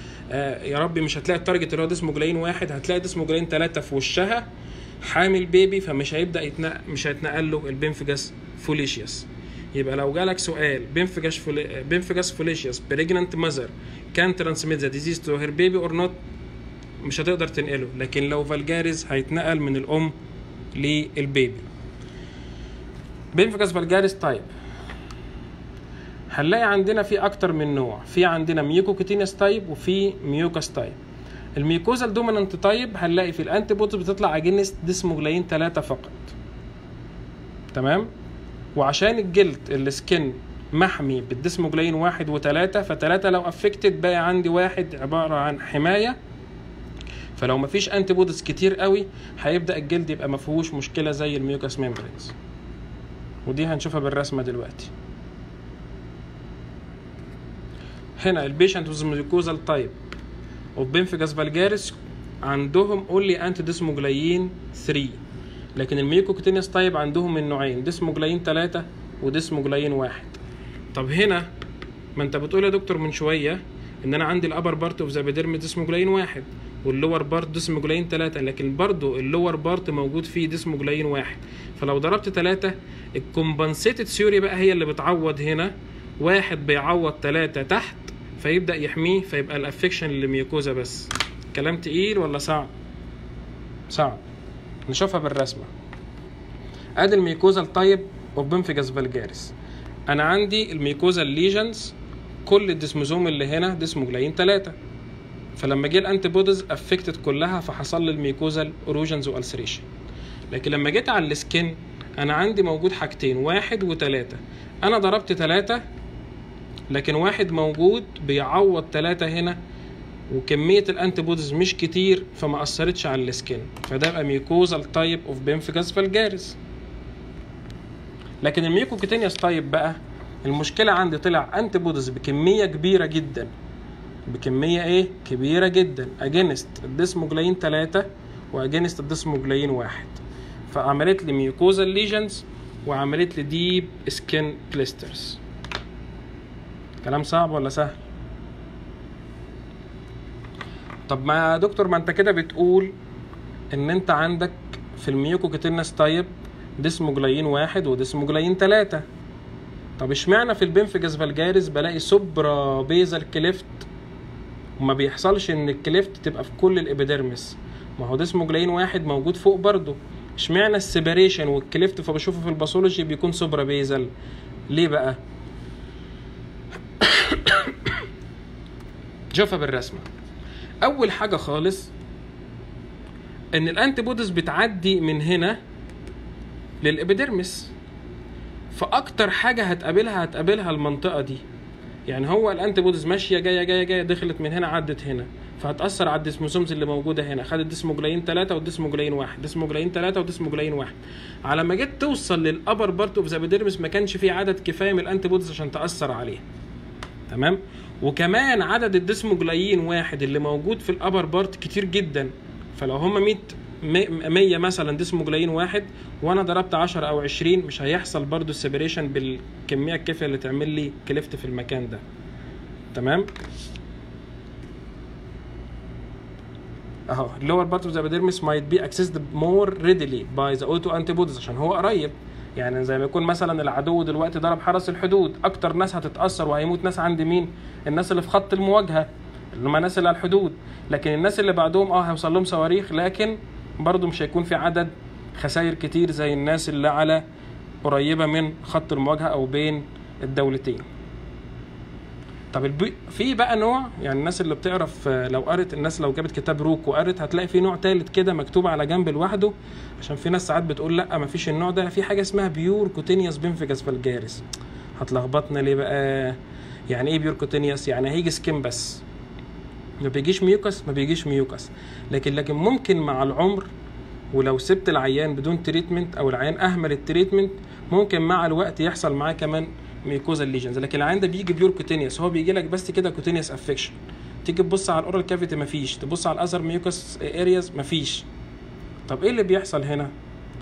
يا ربي مش هتلاقي التارجت اللي هو ديسموجليين 1، هتلاقي ديسموجليين 3 في وشها حامل بيبي، فمش هيبدا مش هيتنقل له البنفجاس فوليشيوس. يبقى لو جالك سؤال بنفجاس فوليشيوس بريجنانت ماذر كان ترانسميت ذا ديزيز تو هير بيبي اور نوت، مش هتقدر تنقله. لكن لو فالجاريز هيتنقل من الام للبيبي. بنفجاس فالجاريز تايب هنلاقي عندنا في اكتر من نوع، في عندنا ميوكوكوتينيوس تايب وفي ميوكاس تايب. الميوكوزال دومينانت تايب هنلاقي في الانتي بوديز بتطلع اجينست ديسموجليين 3 فقط، تمام؟ وعشان الجلد السكن محمي بالديسموجليين 1 و3، ف3 لو افكتد بقى عندي 1 عباره عن حمايه. فلو مفيش انتي بوديز كتير قوي هيبدا الجلد يبقى مفيهوش مشكله زي الميوكاس ميمبرينز، ودي هنشوفها بالرسمه دلوقتي. هنا البيشنت وذ ميوكوزال تايب وبنفجاس فالجاريس عندهم اونلي انتي ديسموجليين 3، لكن الميوكوكوتينيوس تايب عندهم من نوعين، ديسموجليين 3 وديسموجليين 1. طب هنا ما انت بتقول يا دكتور من شويه ان انا عندي الابر بارت اوف ذا ابيديرمس ديسموجليين 1 واللور بارت ديسموجليين 3، لكن برضو اللور بارت موجود فيه ديسموجليين 1. فلو ضربت 3 الكومبنسيتد ثيوري بقى هي اللي بتعوض هنا، 1 بيعوض 3 تحت فيبدا يحميه، فيبقى الافكشن للميوكوزا بس. كلام تقيل ولا صعب؟ صعب. نشوفها بالرسمه. ادي الميوكوزال تايب اوف بنفجاس فالجاريس. انا عندي الميوكوزال ليجنز كل الديسموزوم اللي هنا ديسموجليين 3، فلما جه الانتي بوديز افكتد كلها فحصل لي الميوكوزال اوروجنز والسريشن. لكن لما جيت على السكن انا عندي موجود حاجتين 1 و3. انا ضربت 3 لكن 1 موجود بيعوض 3 هنا، وكميه الانتي بوديز مش كتير فما اثرتش على السكن، فده يبقى ميوكوزال تايب اوف بنفجاس فالجاريس. لكن الميوكوكوتينيوس تايب بقى المشكله عندي طلع انتي بوديز بكميه كبيره جدا، بكميه كبيره جدا اجينست الديسموجليين 3 واجينست الديسموجليين 1، فعملت لي ميوكوزال ليجنز وعملت لي ديب سكين بليسترز. كلام صعب ولا سهل؟ طب ما يا دكتور ما انت كده بتقول ان انت عندك في الميوكوكوتينيوس تايب ديسموجليين 1 وديسموجليين 3، طب اشمعنى في البنفجاس فالجاريس بلاقي سوبرا بيزال كليفت وما بيحصلش ان الكليفت تبقى في كل الابيديرمس؟ ما هو ديسموجليين 1 موجود فوق برضو، اشمعنى السيبريشن والكليفت فبشوفه في الباثولوجي بيكون سوبرا بيزال؟ ليه بقى؟ شوفها بالرسمه. اول حاجه خالص ان الانتي بوديز بتعدي من هنا للابيديرمس، فاكتر حاجه هتقابلها المنطقه دي. يعني هو الانتي بوديز ماشيه جايه دخلت من هنا عدت هنا، فهتاثر على الديسموسومز اللي موجوده هنا، خدت ديسموجلاين 3 وديسموجلاين 1، ديسموجلاين 3 وديسموجلاين 1. على ما جت توصل للابر بارت اوف ذا ابيديرمس ما كانش في عدد كفايه من الانتي بوديز عشان تاثر عليها. تمام. وكمان عدد الديسموجلاين 1 اللي موجود في الابر بارت كتير جدا، فلو هم 100 مثلا ديسموجلاين 1 وانا ضربت 10 او 20 مش هيحصل برضو السيبريشن بالكميه الكافيه اللي تعمل لي كليفت في المكان ده. تمام. اهو اللور بارت اوف ذا ابيديرمس might be accessed more readily by the auto antibodies عشان هو قريب. يعني زي ما يكون مثلا العدو دلوقتي ضرب حرس الحدود، اكتر ناس هتتاثر وهيموت ناس عند مين؟ الناس اللي في خط المواجهه اللي هم الناس اللي على الحدود، لكن الناس اللي بعدهم هيوصل لهم صواريخ، لكن برضو مش هيكون في عدد خسائر كتير زي الناس اللي على قريبه من خط المواجهه او بين الدولتين. طب في بقى نوع، يعني الناس اللي بتعرف لو قرت، الناس لو جابت كتاب روك وقرت هتلاقي في نوع ثالث كده مكتوب على جنب لوحده، عشان في ناس ساعات بتقول لا مفيش النوع ده، في حاجه اسمها بيور كوتينيوس بينفيجاس فالجاريس. هتلخبطنا ليه بقى؟ يعني ايه بيور كوتينيوس؟ يعني هيجي سكين بس، ما بيجيش ميوكس، لكن ممكن مع العمر ولو سبت العيان بدون تريتمنت او العيان اهمل التريتمنت ممكن مع الوقت يحصل معاه كمان ميكوزا ليجنز. لكن العيان ده بيجي بيور كوتينيوس، هو بيجي لك بس كده كوتينيوس افكشن، تيجي تبص على الاورال كافيتي مفيش، تبص على الاذر ميوكس ارياز مفيش. طب ايه اللي بيحصل هنا؟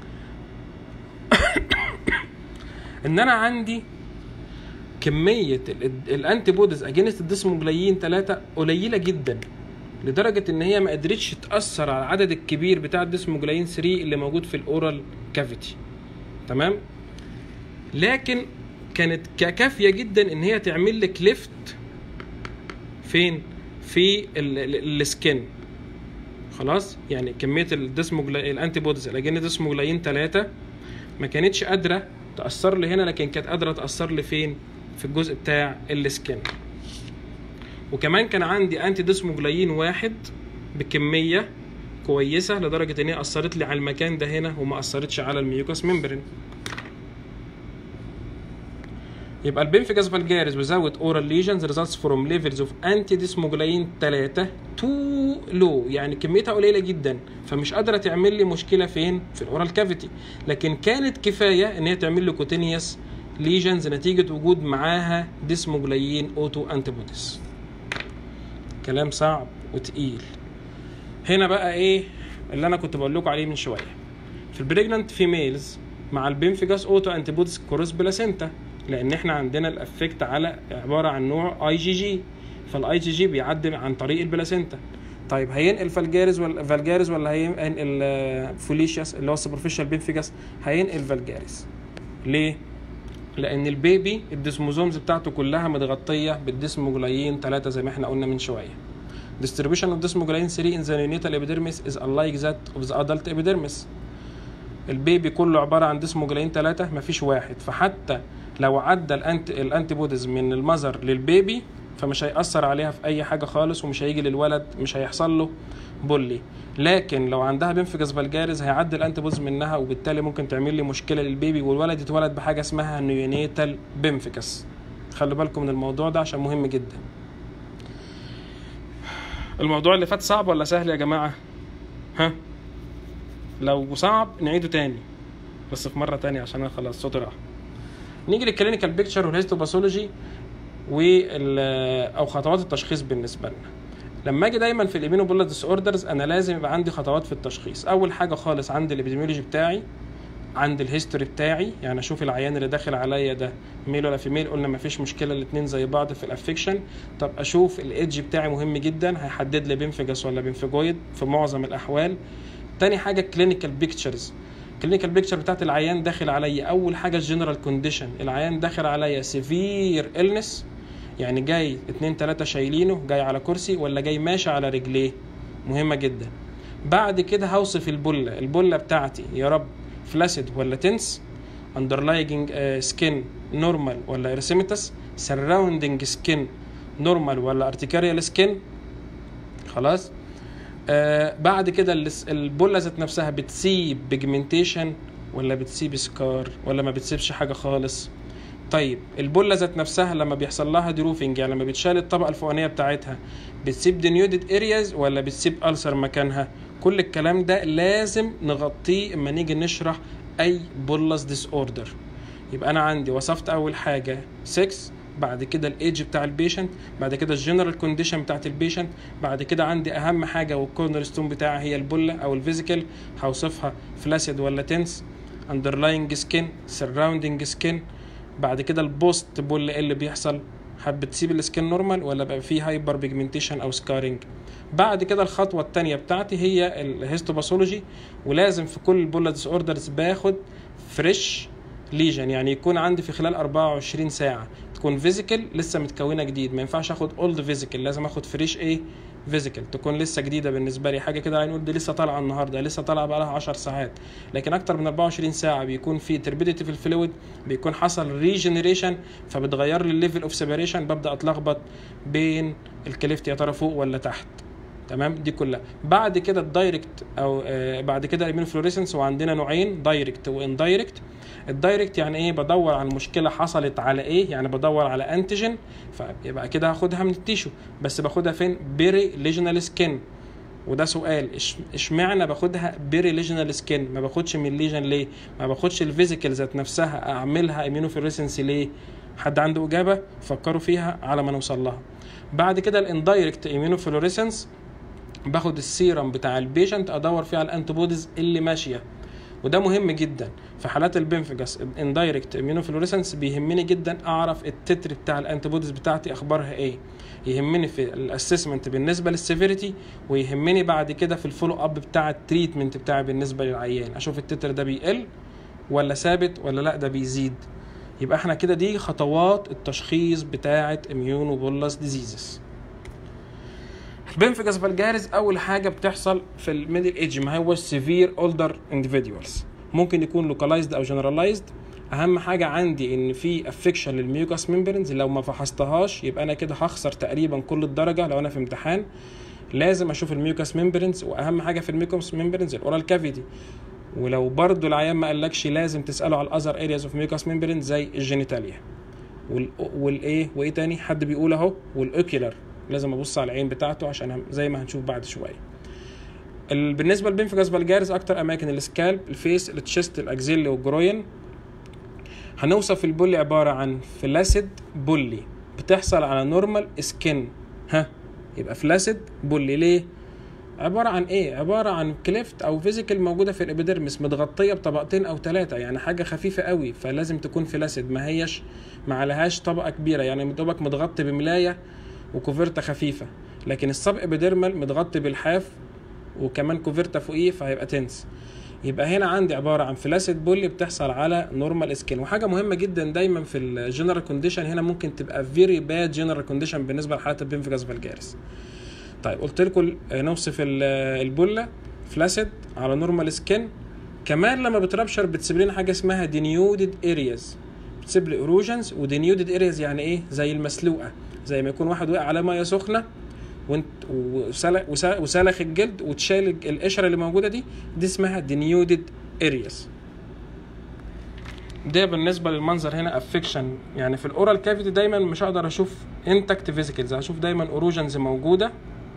ان انا عندي كميه الانتي بوديز اجينست الديسموجلاين 3 قليله جدا، لدرجه ان هي ما قدرتش تاثر على العدد الكبير بتاع الديسموجلاين 3 اللي موجود في الاورال كافيتي. تمام. لكن كانت كافيه جدا ان هي تعمل لك ليفت فين؟ في السكن. خلاص. يعني كميه الانتي بوديز الاجينست الديسموجلاين 3 ما كانتش قادره تاثر لي هنا، لكن كانت قادره تاثر لي فين؟ في الجزء بتاع السكن. وكمان كان عندي انتي ديسموجلاين 1 بكميه كويسه لدرجه ان هي اثرت لي على المكان ده هنا وما اثرتش على الميوكس ممبرين. يبقى البينفيجاس فالجاريس without oral lesions results from levels of anti-desmoglein 3 too low، يعني كميتها قليله جدا فمش قادره تعمل لي مشكله فين؟ في الاورال كافيتي، لكن كانت كفايه ان هي تعمل لي كوتينيوس ليجنز نتيجه وجود معاها ديسموجلاين اوتو انتيبوديز. كلام صعب وتقيل. هنا بقى ايه اللي انا كنت بقول لكم عليه من شويه؟ في البريجنانت فيميلز مع البينفيجاس اوتو انتيبوديز كروس بلاسينتا، لان احنا عندنا الافكت على عباره عن نوع اي جي جي، فالاي جي جي بيعدي عن طريق البلاسينتا. طيب هينقل فالجاريز ولا هينقل فوليشياس اللي هو السوبرفيشال بينفيجاس؟ هينقل فالجاريز. ليه؟ لان البيبي الديسموزومز بتاعته كلها متغطيه بالديسموجلاين 3 زي ما احنا قلنا من شويه. distribution of desmoglein 3 in the neonatal epidermis is unlike that of the adult epidermis. البيبي كله عباره عن ديسموجلاين 3 مفيش واحد، فحتى لو عدى الانتي بوديز من المذر للبيبي فمش هيأثر عليها في اي حاجه خالص، ومش هيجي للولد مش هيحصل له بولي. لكن لو عندها بينفيجاس فالجاريز هيعدي الانتي بوديز منها، وبالتالي ممكن تعمل لي مشكله للبيبي، والولد يتولد بحاجه اسمها نيونيتال بينفيجاس. خلوا بالكم من الموضوع ده عشان مهم جدا. الموضوع اللي فات صعب ولا سهل يا جماعه؟ ها؟ لو صعب نعيده تاني بس في مره تانية عشان انا خلاص صوتي راح. نيجي للكلينيكال بيكتشر والهيستوباثولوجي او خطوات التشخيص بالنسبه لنا. لما اجي دايما في الامينوبولا ديس اوردرز انا لازم يبقى عندي خطوات في التشخيص. اول حاجه خالص عندي الابيديميولوجي بتاعي، عندي الهيستوري بتاعي، يعني اشوف العيان اللي داخل عليا ده ميل ولا فيميل، قلنا مفيش مشكله الاثنين زي بعض في الافكشن. طب اشوف الايدج بتاعي مهم جدا، هيحدد لي بينفيجاس ولا بينفيجويد في معظم الاحوال. تاني حاجه كلينيكال بيكتشرز، الكلينيكال بيكتشر بتاعت العيان داخل عليا. اول حاجه الجنرال كونديشن، العيان داخل عليا سيفير إلنس، يعني جاي 2-3 شايلينه، جاي على كرسي ولا جاي ماشي على رجليه، مهمه جدا. بعد كده هوصف البله بتاعتي، يا رب فلاسيد ولا تنس، underlying skin normal ولا erythematous، surrounding skin normal ولا arterial skin. خلاص. بعد كده البولة ذات نفسها بتسيب بيجمنتيشن ولا بتسيب سكار ولا ما بتسيبش حاجة خالص. طيب البله ذات نفسها لما بيحصل لها دروفنج، يعني لما بتشال الطبقه الفوقانيه بتاعتها، بتسيب دينيودد ارياز ولا بتسيب ألسر مكانها؟ كل الكلام ده لازم نغطيه اما نيجي نشرح اي بولس ديس اوردر. يبقى انا عندي وصفت اول حاجه 6، بعد كده الايدج بتاع البيشنت، بعد كده الجنرال كونديشن بتاعت البيشنت، بعد كده عندي اهم حاجه والكورنر ستون بتاعها هي البله او الفيزيكال، هوصفها فلاسيد ولا تنس، اندرلاينج سكين، سراوندنج سكين. بعد كده البوست بول اللي بيحصل، بتسيب السكين نورمال ولا بقى فيه هايبر بيجمنتيشن او سكارينج. بعد كده الخطوه الثانيه بتاعتي هي الهيستوباثولوجي، ولازم في كل البولة ديس اوردرز باخد فريش ليجن، يعني يكون عندي في خلال 24 ساعه تكون فيزيكال لسه متكونه جديد. ما ينفعش اخد اولد فيزيكال، لازم اخد فريش ايه فيزيكال تكون لسه جديده بالنسبه لي، حاجه كده هنقول دي لسه طالعه النهارده، لسه طالعه بقى لها 10 ساعات. لكن اكتر من 24 ساعه بيكون في تربيديتي في الفلويد، بيكون حصل ريجنريشن، فبتغير لي الليفل اوف سيبريشن، ببدا اتلخبط بين الكليفت يا ترى فوق ولا تحت. تمام، دي كلها. بعد كده الدايركت او بعد كده الاميونوفلوريسنس، وعندنا نوعين دايركت واندايركت. الدايركت يعني ايه؟ بدور على المشكله حصلت على ايه، يعني بدور على انتيجين، فيبقى كده هاخدها من التيشو، بس باخدها فين؟ بيري ليجنال سكين. وده سؤال، اشمعنى باخدها بيري ليجنال سكين ما باخدش من الليجن ليه؟ ما باخدش الفيزيكال ذات نفسها اعملها اميونوفلوريسنس ليه؟ حد عنده اجابه؟ فكروا فيها على ما نوصل لها. بعد كده الاندايركت اميونوفلوريسنس، باخد السيرم بتاع البيشنت ادور فيه على الانتيبوديز اللي ماشيه، وده مهم جدا في حالات البنفجاس اندايركت اميونوفلوريسنس. بيهمني جدا اعرف التتر بتاع الانتيبوديز بتاعتي اخبارها ايه، يهمني في الاسسمنت بالنسبه للسيفيريتي، ويهمني بعد كده في الفولو اب بتاع التريتمنت بتاعي بالنسبه للعيان، اشوف التتر ده بيقل ولا ثابت ولا لا ده بيزيد. يبقى احنا كده دي خطوات التشخيص بتاعه اميونوبولس ديزيزز. البنفجاس فالجاريز اول حاجه بتحصل في الميدل ايج، ما هو السيفير اولدر انديفيدوالز، ممكن يكون لوكالايزد او جنرالايزد. اهم حاجه عندي ان في افكشن للميوكاس ممبرنز، لو ما فحصتهاش يبقى انا كده هخسر تقريبا كل الدرجه. لو انا في امتحان لازم اشوف الميوكاس ممبرنز، واهم حاجه في الميوكاس ممبرنز الاورال كافيتي. ولو برضو العيان ما قالكش لازم تساله على الاذر ارياز اوف ميوكاس ممبرنز زي الجينيتاليا والايه وايه تاني حد بيقول اهو، والاوكيولار، لازم ابص على العين بتاعته عشان زي ما هنشوف بعد شويه. بالنسبه للبنفجاس فالجاريز اكتر اماكن السكالب، الفيس، التشست، الاكزيل والجروين. هنوصف البولي عباره عن فلاسيد بولي بتحصل على نورمال سكين. يبقى فلاسيد بولي ليه؟ عباره عن ايه؟ عباره عن كليفت او فيزيكال موجوده في الابيديرمس متغطيه بطبقتين او 3، يعني حاجه خفيفه قوي، فلازم تكون فلاسيد، ما عليهاش طبقه كبيره، يعني مدوبك متغطي بملايه وكوفرتا خفيفه. لكن السب ابيديرمال متغطي بالحاف وكمان كوفرتا فوقيه، فهيبقى تنس. يبقى هنا عندي عباره عن فلاسيد بولي بتحصل على نورمال سكين. وحاجه مهمه جدا دايما في الجنرال كونديشن، هنا ممكن تبقى فيري باد جنرال كونديشن بالنسبه لحالات البنفجاس فالجاريز. طيب قلت لكم نوصف البوله فلاسيد على نورمال سكين. كمان لما بتربشر بتسيب لنا حاجه اسمها دينيودد ارياز، بتسيب لي اروجنز. ودينيودد ارياز يعني ايه؟ زي المسلوقه، زي ما يكون واحد وقع على ميه سخنه وسلخ الجلد وتشال القشره اللي موجوده دي اسمها دينيودد ارياز. ده بالنسبه للمنظر هنا افكشن. يعني في الاورال كافيتي دايما مش هقدر اشوف انتكت فيزيكلز، هشوف دايما اروجنز موجوده.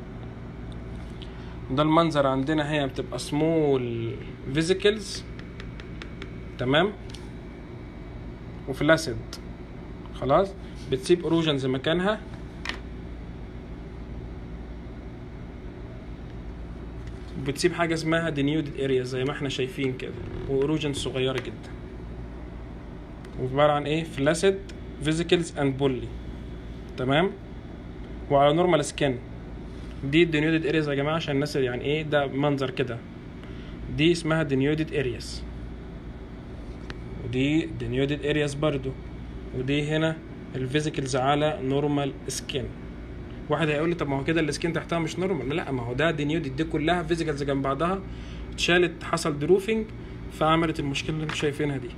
ده المنظر عندنا، هي بتبقى سمول فيزيكلز، تمام، وفلاسيد خلاص، بتسيب اروجنز مكانها. بتسيب حاجه اسمها دينيودد اريا زي ما احنا شايفين كده، واروجنز صغيره جدا، وعباره عن ايه؟ فلاسيد فيزيكلز اند بولي، تمام، وعلى نورمال سكين. دي الدينيودد ارياز يا جماعه عشان الناس يعني ايه ده منظر كده، دي اسمها دينيودد ارياز، ودي دينيودد ارياز برضو، ودي هنا الفيزيكلز على نورمال سكين. واحد هيقول لي طب ما هو كده السكين تحتها مش نورمال. لا، ما هو ده دينيودد، دي كلها فيزيكلز جنب بعضها اتشالت، حصل دروفنج فعملت المشكله اللي انتم شايفينها دي.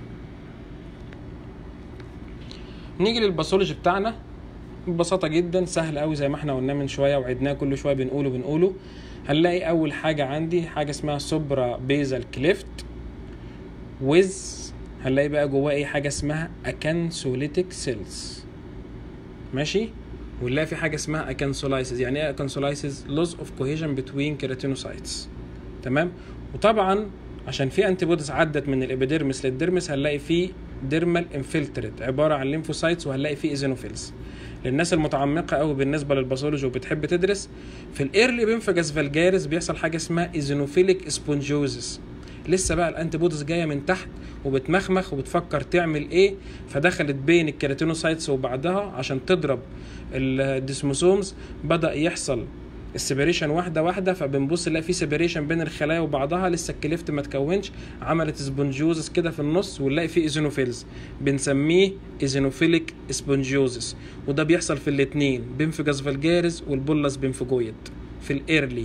نيجي للباثولوجي بتاعنا ببساطه جدا، سهل قوي زي ما احنا قلنا من شويه وعدناه كل شويه بنقوله. هنلاقي اول حاجه عندي حاجه اسمها سوبرا بيزال كليفت ويز هنلاقي بقى جواه ايه؟ حاجه اسمها اكانسوليتيك سيلز، ماشي. ونلاقي في حاجه اسمها اكانسولايسيس. يعني ايه اكانسولايسيس؟ لوز اوف كوهيجن بتوين كيراتينوسايتس، تمام. وطبعا عشان في انتي بوديز عدت من الابيديرمس للديرمس هنلاقي فيه ديرمال انفلتريت عباره عن ليمفوسايتس، وهنلاقي فيه ايزينوفيلز. للناس المتعمقه قوي بالنسبه للباثولوجي وبتحب تدرس، في الايرلي بينفجاس فالجاريس بيحصل حاجه اسمها ايزينوفيليك سبونجوزس. لسه بقى الانتي بوديز جايه من تحت وبتمخمخ وبتفكر تعمل ايه، فدخلت بين الكيراتينوسايتس وبعضها عشان تضرب الديسموسومز. بدا يحصل السيبريشن واحده واحده، فبنبص نلاقي في سيبريشن بين الخلايا وبعضها، لسه الكليفت ما تكونش، عملت سبونجوزس كده في النص، ونلاقي في ايزينوفيلز بنسميه ايزينوفيليك سبونجوزس. وده بيحصل في الاثنين، بينفجاس فالجاريس والبولس بينفجويد في الايرلي.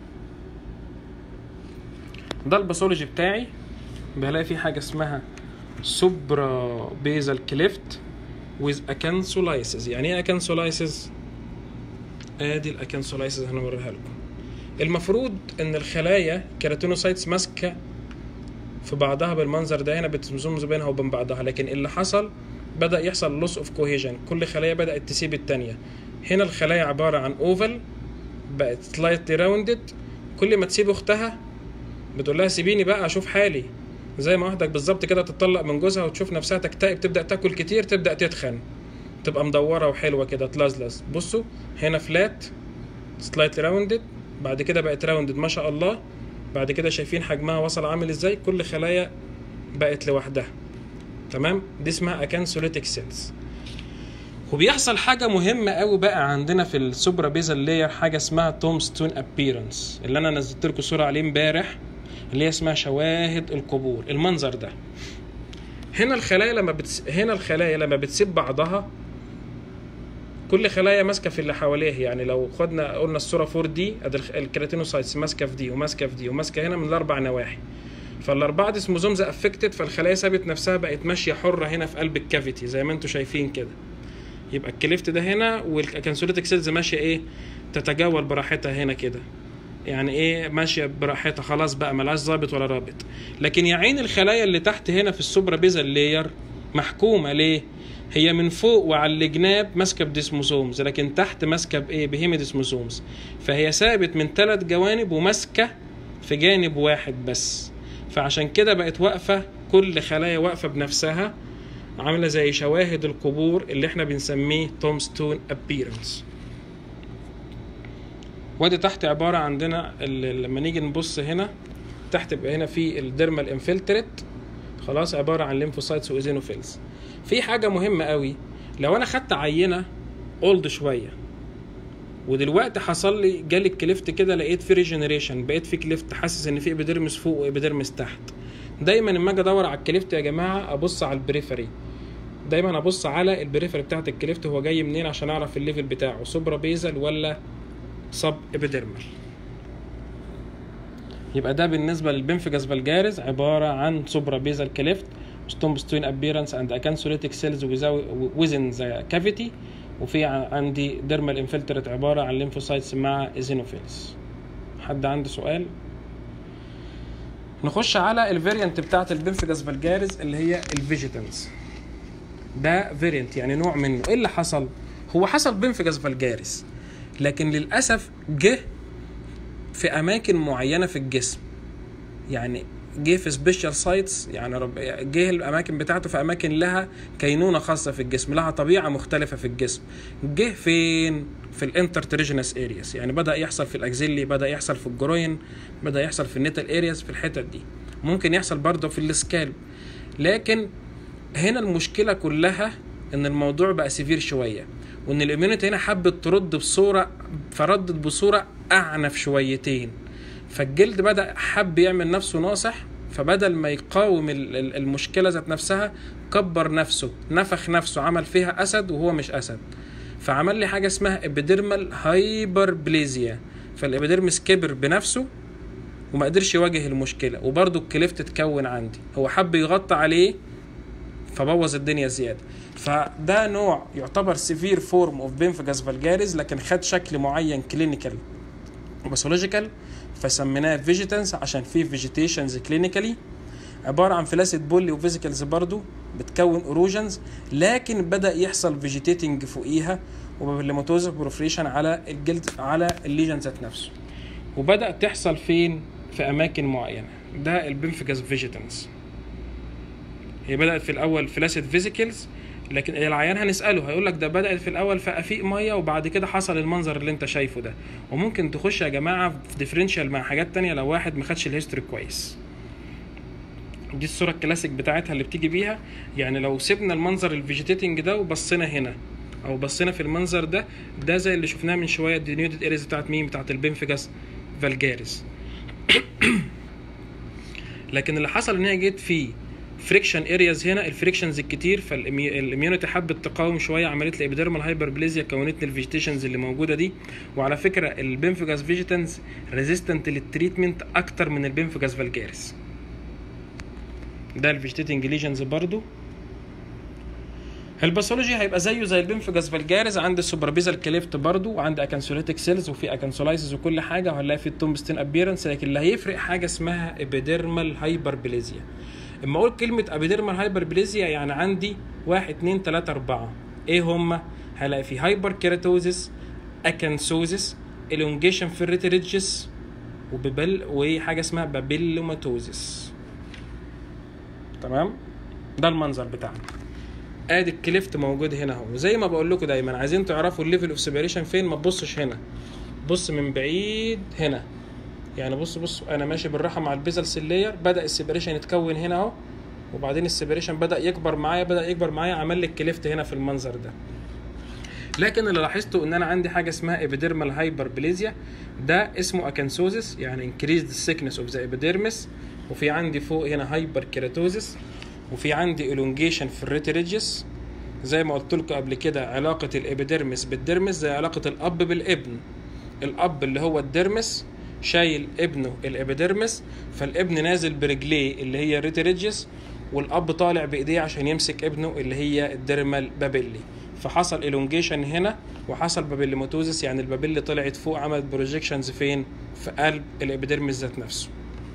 ده الباثولوجي بتاعي. بلاقي فيه حاجه اسمها سوبرا بيزال كليفت with acantholysis. يعني ايه acantholysis؟ ادي الاكانسولايسيس هنوريها لكم. المفروض ان الخلايا كيراتينوسايتس ماسكه في بعضها بالمنظر ده، هنا بتزوم بينها وبين بعضها، لكن اللي حصل بدا يحصل لوس اوف كوهيجن، كل خلايا بدات تسيب الثانيه. هنا الخلايا عباره عن اوفل بقت سلايتلي راوندد، كل ما تسيب اختها بتقول لها سيبيني بقى اشوف حالي، زي ما واحدة بالظبط كده تتطلق من جوزها وتشوف نفسها تكتئب، تبدا تاكل كتير، تبدا تتخن، تبقى مدوره وحلوه كده تلزلز. بصوا هنا فلات سلايتلي راوندد، بعد كده بقت راوندد ما شاء الله، بعد كده شايفين حجمها وصل عامل ازاي، كل خلايا بقت لوحدها، تمام. دي اسمها اكانسوليتيك سيلز. وبيحصل حاجه مهمه قوي بقى عندنا في السوبرا بيزال لاير، حاجه اسمها تومستون ابييرنس، اللي انا نزلت لكم صوره عليه امبارح، اللي هي اسمها شواهد القبور. المنظر ده هنا الخلايا لما بتسيب بعضها، كل خلايا ماسكه في اللي حواليه. يعني لو قلنا الصوره 4 دي، ادي الكيراتينوسايتس ماسكه في دي وماسكه في دي وماسكه هنا من الاربع نواحي، فالاربعه ديسموزومز افكتد، فالخلايا سابت نفسها بقت ماشيه حره هنا في قلب الكافيتي زي ما انتم شايفين كده. يبقى الكليفت ده هنا، والكانسوليتيك سيلز ماشيه ايه؟ تتجول براحتها هنا كده، يعني ايه؟ ماشيه براحتها خلاص بقى، ملهاش ضابط ولا رابط. لكن يا عين الخلايا اللي تحت هنا في السوبرا بيزال لاير محكومه ليه؟ هي من فوق وعلى الجناب ماسكه بديسموسومز، لكن تحت ماسكه بايه؟ بهيميديسموسومز. فهي ثابت من 3 جوانب وماسكه في جانب واحد بس، فعشان كده بقت واقفه، كل خلايا واقفه بنفسها، عامله زي شواهد القبور اللي احنا بنسميه تومستون ابييرنس. وادي تحت عباره عندنا لما نيجي نبص هنا تحت بقى هنا في الديرمال انفلتريت، خلاص، عباره عن ليمفوسايتس وايزينوفيلز. في حاجه مهمه قوي، لو انا خدت عينه اولد شويه ودلوقتي حصل لي جالي الكليفت كده، لقيت في ريجنريشن، بقيت في كليفت، حاسس ان في ابيديرمس فوق وابيديرمس تحت. دايما لما اجي ادور على الكليفت يا جماعه ابص على البريفري، دايما ابص على البريفري بتاعت الكليفت، هو جاي منين عشان اعرف الليفل بتاعه، سوبرا بيزال ولا سب ابيديرمال. يبقى ده بالنسبه للبنفجاس فالجاريس، عباره عن سوبرا بيزال كليفت، تومستون ابييرنس اند اكانسوليتيك سيلز ويزن ذا كافيتي، وفي عندي ديرمال انفلتريت عباره عن ليمفوسايتس مع ايزينوفيلز. حد عنده سؤال؟ نخش على الفيريانت بتاعه البنفجاس فالجاريس اللي هي الفيجيتانس. ده فيريانت يعني نوع منه. ايه اللي حصل؟ هو حصل بنفجاس فالجاريس، لكن للاسف جه في اماكن معينه في الجسم، يعني جه في سبيشال سايتس، يعني جه الاماكن بتاعته في اماكن لها كينونه خاصه في الجسم، لها طبيعه مختلفه في الجسم. جه فين؟ في الانترتريجنس ارياس، يعني بدا يحصل في الاكزيلي، بدا يحصل في الجروين، بدا يحصل في النيتال ارياس، في الحتت دي. ممكن يحصل برضه في السكالب. لكن هنا المشكله كلها ان الموضوع بقى سيفير شويه، وان الاميونيتي هنا حبت ترد بصوره، فردت بصوره اعنف شويتين، فالجلد بدأ حب يعمل نفسه ناصح، فبدل ما يقاوم المشكلة ذات نفسها كبر نفسه، نفخ نفسه، عمل فيها أسد وهو مش أسد، فعمل لي حاجة اسمها ابيديرمال هايبربليزيا. فالابيديرمس كبر بنفسه وما قدرش يواجه المشكلة، وبرضه الكليفت تكون عندي، هو حب يغطي عليه فبوظ الدنيا زيادة. فده نوع يعتبر سيفير فورم اوف بنفجاس فالجاريس، لكن خد شكل معين كلينيكال وباثولوجيكال، فسميناه فيجيتانس عشان فيه فيجيتيشنز كلينيكالي. عباره عن فلاسيد بولي وفيزيكلز برضو بتكون اروجنز، لكن بدا يحصل فيجيتيتنج فوقيها وبابيلوماتوزس بروفريشن على الجلد على الليجن ذات نفسه، وبدا تحصل فين؟ في اماكن معينه. ده البنفجاس فيجيتنس. هي بدات في الاول فلاسيد فيزيكلز، لكن العيان هنساله هيقول لك ده بدات في الاول في افيق ميه وبعد كده حصل المنظر اللي انت شايفه ده. وممكن تخش يا جماعه في ديفرنشال مع حاجات تانية لو واحد ما خدش الهيستوري كويس. دي الصوره الكلاسيك بتاعتها اللي بتيجي بيها. يعني لو سيبنا المنظر الفيجيتيتنج ده وبصينا هنا او بصينا في المنظر ده زي اللي شفناه من شويه الدينيوتد اريز بتاعت مين؟ بتاعت البنفجاس فالجاريس. لكن اللي حصل ان هي جيت في فريكشن ارياز هنا، الفريكشنز الكتير، فالاميونيتي حبت تقاوم شويه، عملت لي ابيديرمال هايبربليزيا، كونت لي الفيجيتيشنز اللي موجوده دي. وعلى فكره البنفجاس فيجيتنز ريزيستنت للتريتمنت اكتر من البنفجاس فالجاريس. ده الفيجيتيتنج ليجنز برضو. الباثولوجي هيبقى زيه زي البنفجاس فالجاريس، عند السوبربيزال كليفت برضو، وعند اكانسوليتيك سيلز وفي اكانسولايسيس وكل حاجه، وهنلاقي في التومبستين ابيرنس. لكن اللي هيفرق حاجه اسمها ابيديرمال هايبربليزيا. اما اقول كلمه ابيديرمال هايبربليزيا يعني عندي 1 2 3 4. ايه هم؟ هلاقي في هايبر كيراتوزيس، اكانسوزيس، الونجيشن في الريتريجس، وحاجه اسمها بابيلوماتوزيس. تمام؟ ده المنظر بتاعنا. ادي الكليفت موجود هنا اهو. زي ما بقول لكم دايما عايزين تعرفوا الليفل اوف سيبريشن فين، ما تبصش هنا، بص من بعيد هنا. يعني بص انا ماشي بالراحه مع البيزل سيلير، بدا السيبريشن يتكون هنا اهو، وبعدين السيبريشن بدا يكبر معايا عمل لي الكليفت هنا في المنظر ده. لكن اللي لاحظته ان انا عندي حاجه اسمها ابيديرمال هايبربليزيا، ده اسمه اكانسوزيس، يعني انكريزد السيكنس اوف ذا ابيديرمس. وفي عندي فوق هنا هايبر كيراتوزيس، وفي عندي الونجيشن في الريتريجس. زي ما قلت لكم قبل كده علاقه الابيديرمس بالديرمس زي علاقه الاب بالابن. الاب اللي هو الديرمس شايل ابنه الابيديرمس، فالابن نازل برجليه اللي هي الريتريجس، والاب طالع بايديه عشان يمسك ابنه اللي هي الديرمال بابيلي. فحصل الونجيشن هنا وحصل بابيلوماتوزيس، يعني البابيلي طلعت فوق عملت بروجيكشنز فين؟ في قلب الابيديرمس ذات نفسه.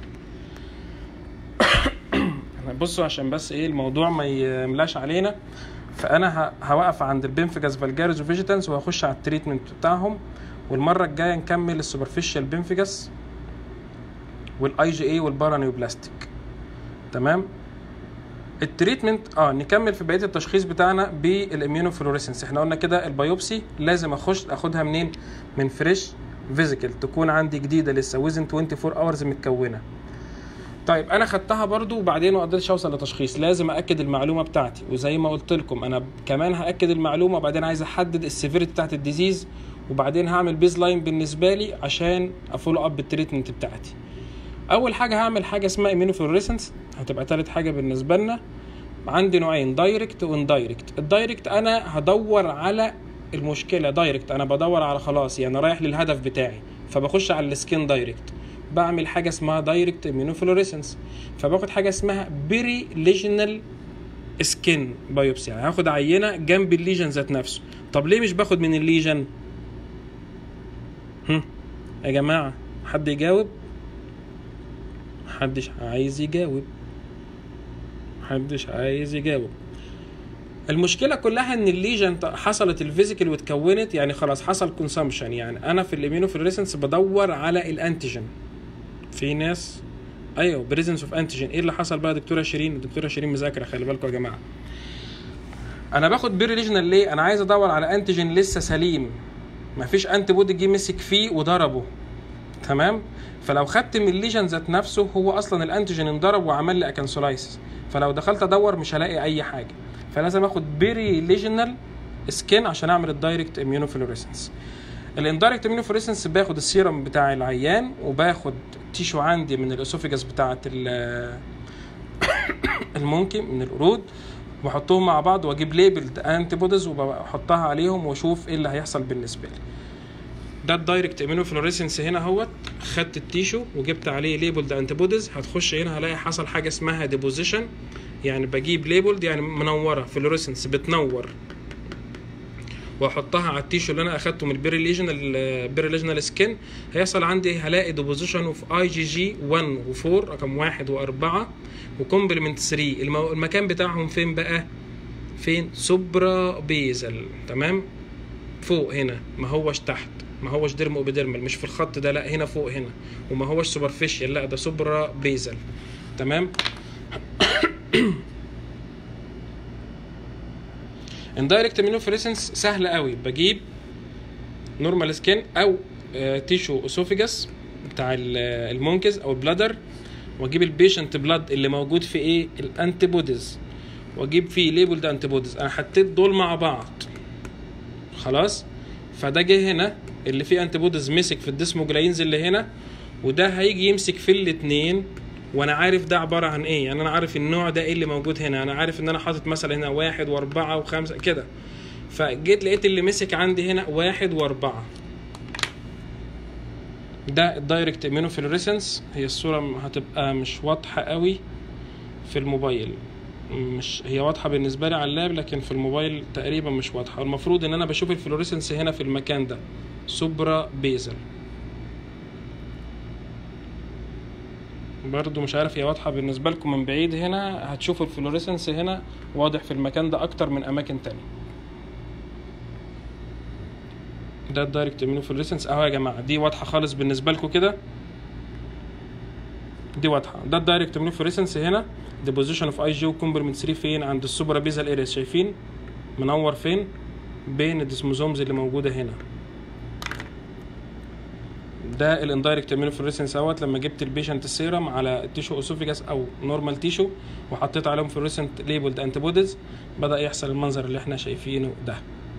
بصوا عشان بس ايه الموضوع ما يملاش علينا، فانا هوقف عند البنفجاس فالجاريس وفيجيتنس وهخش على التريتمنت بتاعهم. والمره الجايه نكمل السوبرفيشال بنفجاس والاي جي اي والبارانيوبلاستيك. تمام؟ التريتمنت نكمل في بقيه التشخيص بتاعنا بالاميونوفلوريسنس. احنا قلنا كده البيوبسي لازم اخدها منين؟ من فريش فيزيكال تكون عندي جديده لسه ويزن 24 اورز متكونه. طيب انا خدتها برضو وبعدين ما قدرتش اوصل لتشخيص، لازم ااكد المعلومه بتاعتي. وزي ما قلت لكم انا كمان هاكد المعلومه، وبعدين عايز احدد السيفيريتي بتاعت الديزيز، وبعدين هعمل بيز لاين بالنسبه لي عشان افولو اب بالتريتمنت بتاعتي. اول حاجه هعمل حاجه اسمها اميونوفلوريسنس، هتبقى ثالث حاجه بالنسبه لنا. عندي نوعين، دايركت واندايركت. الدايركت انا هدور على المشكله، دايركت انا بدور على خلاص يعني رايح للهدف بتاعي، فبخش على السكين دايركت، بعمل حاجه اسمها دايركت اميونوفلوريسنس، فباخد حاجه اسمها بيري ليجنال سكين بايوبسي، يعني هاخد عينه جنب الليجن ذات نفسه. طب ليه مش باخد من الليجن؟ يا جماعه حد يجاوب؟ محدش عايز يجاوب. المشكله كلها ان الليجن حصلت الفيزيكال واتكونت، يعني خلاص حصل كونسامشن. يعني انا في الاميونوفلوريسنس بدور على الانتيجين. في ناس ايوه بريزنس اوف انتيجين. ايه اللي حصل بقى دكتوره شيرين؟ الدكتوره شيرين مذاكره، خلي بالكم يا جماعه. انا باخد بيري ليجنال ليه؟ انا عايز ادور على انتيجين لسه سليم، مفيش انتي بودي جه مسك فيه وضربه. تمام؟ فلو خدت من الليجن ذات نفسه هو اصلا الانتيجين انضرب وعمل لي اكانسولايسيس، فلو دخلت ادور مش هلاقي اي حاجه. فلازم اخد بيري ليجنال سكين عشان اعمل الدايركت اميونوفلوريسنس. الاندايركت اميونوفلوريسنس باخد السيرم بتاع العيان، وباخد تيشو عندي من الاسوفيجاس بتاعه الممكن من القرود، وبحطهم مع بعض واجيب ليبلد انتي بوديز وبحطها عليهم واشوف ايه اللي هيحصل بالنسبه لي. ده الدايركت اميونوفلوريسنس. هنا اهوت خدت التيشو وجبت عليه ليبلد انتي بوديز، هتخش هنا هلاقي حصل حاجه اسمها ديبوزيشن، يعني بجيب ليبلد يعني منوره فلوريسنس بتنور، واحطها على التيشو اللي انا اخدته من البيري ليجنال سكين، هيحصل عندي هلاقي ديبوزيشن اوف اي جي جي 1 و4 رقم 1 و4 وكومبلمنت 3. المكان بتاعهم فين بقى؟ فين؟ سوبرا بيزل. تمام، فوق هنا، ما هوش تحت، ما هوش ديرمو اوبيديرمال، مش في الخط ده، لا هنا فوق هنا، وما هوش سوبرفيشال، لا ده سوبرا بيزل. تمام. اندايركت اميونوفلوريسنس سهل قوي، بجيب نورمال سكين او تيشو اسوفيجاس بتاع المونكز او البلادر، واجيب البيشنت بلاد اللي موجود في ايه؟ الانتي بوديز، واجيب فيه ليبل ده انتي بوديز. انا حطيت دول مع بعض خلاص، فده جه هنا اللي فيه انتي بوديز مسك في الديسموجلاينز اللي هنا، وده هيجي يمسك في الاثنين، وانا عارف ده عباره عن ايه. يعني انا عارف النوع ده ايه اللي موجود هنا، انا عارف ان انا حاطط مثلا هنا 1 و4 و5 كده، فجيت لقيت اللي مسك عندي هنا 1 و4. ده الدايركت اميونوفلوريسنس. هي الصوره هتبقى مش واضحه قوي في الموبايل، مش هي واضحه بالنسبه لي على اللاب، لكن في الموبايل تقريبا مش واضحه. المفروض ان انا بشوف الفلوريسنس هنا في المكان ده سوبرا بيزل. برضو مش عارف هي واضحه بالنسبه لكم من بعيد، هنا هتشوفوا الفلوريسنس هنا واضح في المكان ده اكتر من اماكن تانية. ده الدايركت اميونوفلوريسنس اهو يا جماعه، دي واضحه خالص بالنسبه لكم كده، دي واضحه. ده الدايركت اميونوفلوريسنس هنا ديبوزيشن اوف اي جي وكومبلمنت 3 فين؟ عند السوبرا بيزل اريا. شايفين منور فين؟ بين الديسموزومز اللي موجوده هنا. ده الاندايركت اميونوفلوريسنس اهوت، لما جبت البيشنت السيرم على التيشو اسوفيجاس او نورمال تيشو وحطيت عليهم فلوريسنت ليبلد انتي بوديز، بدا يحصل المنظر اللي احنا شايفينه ده.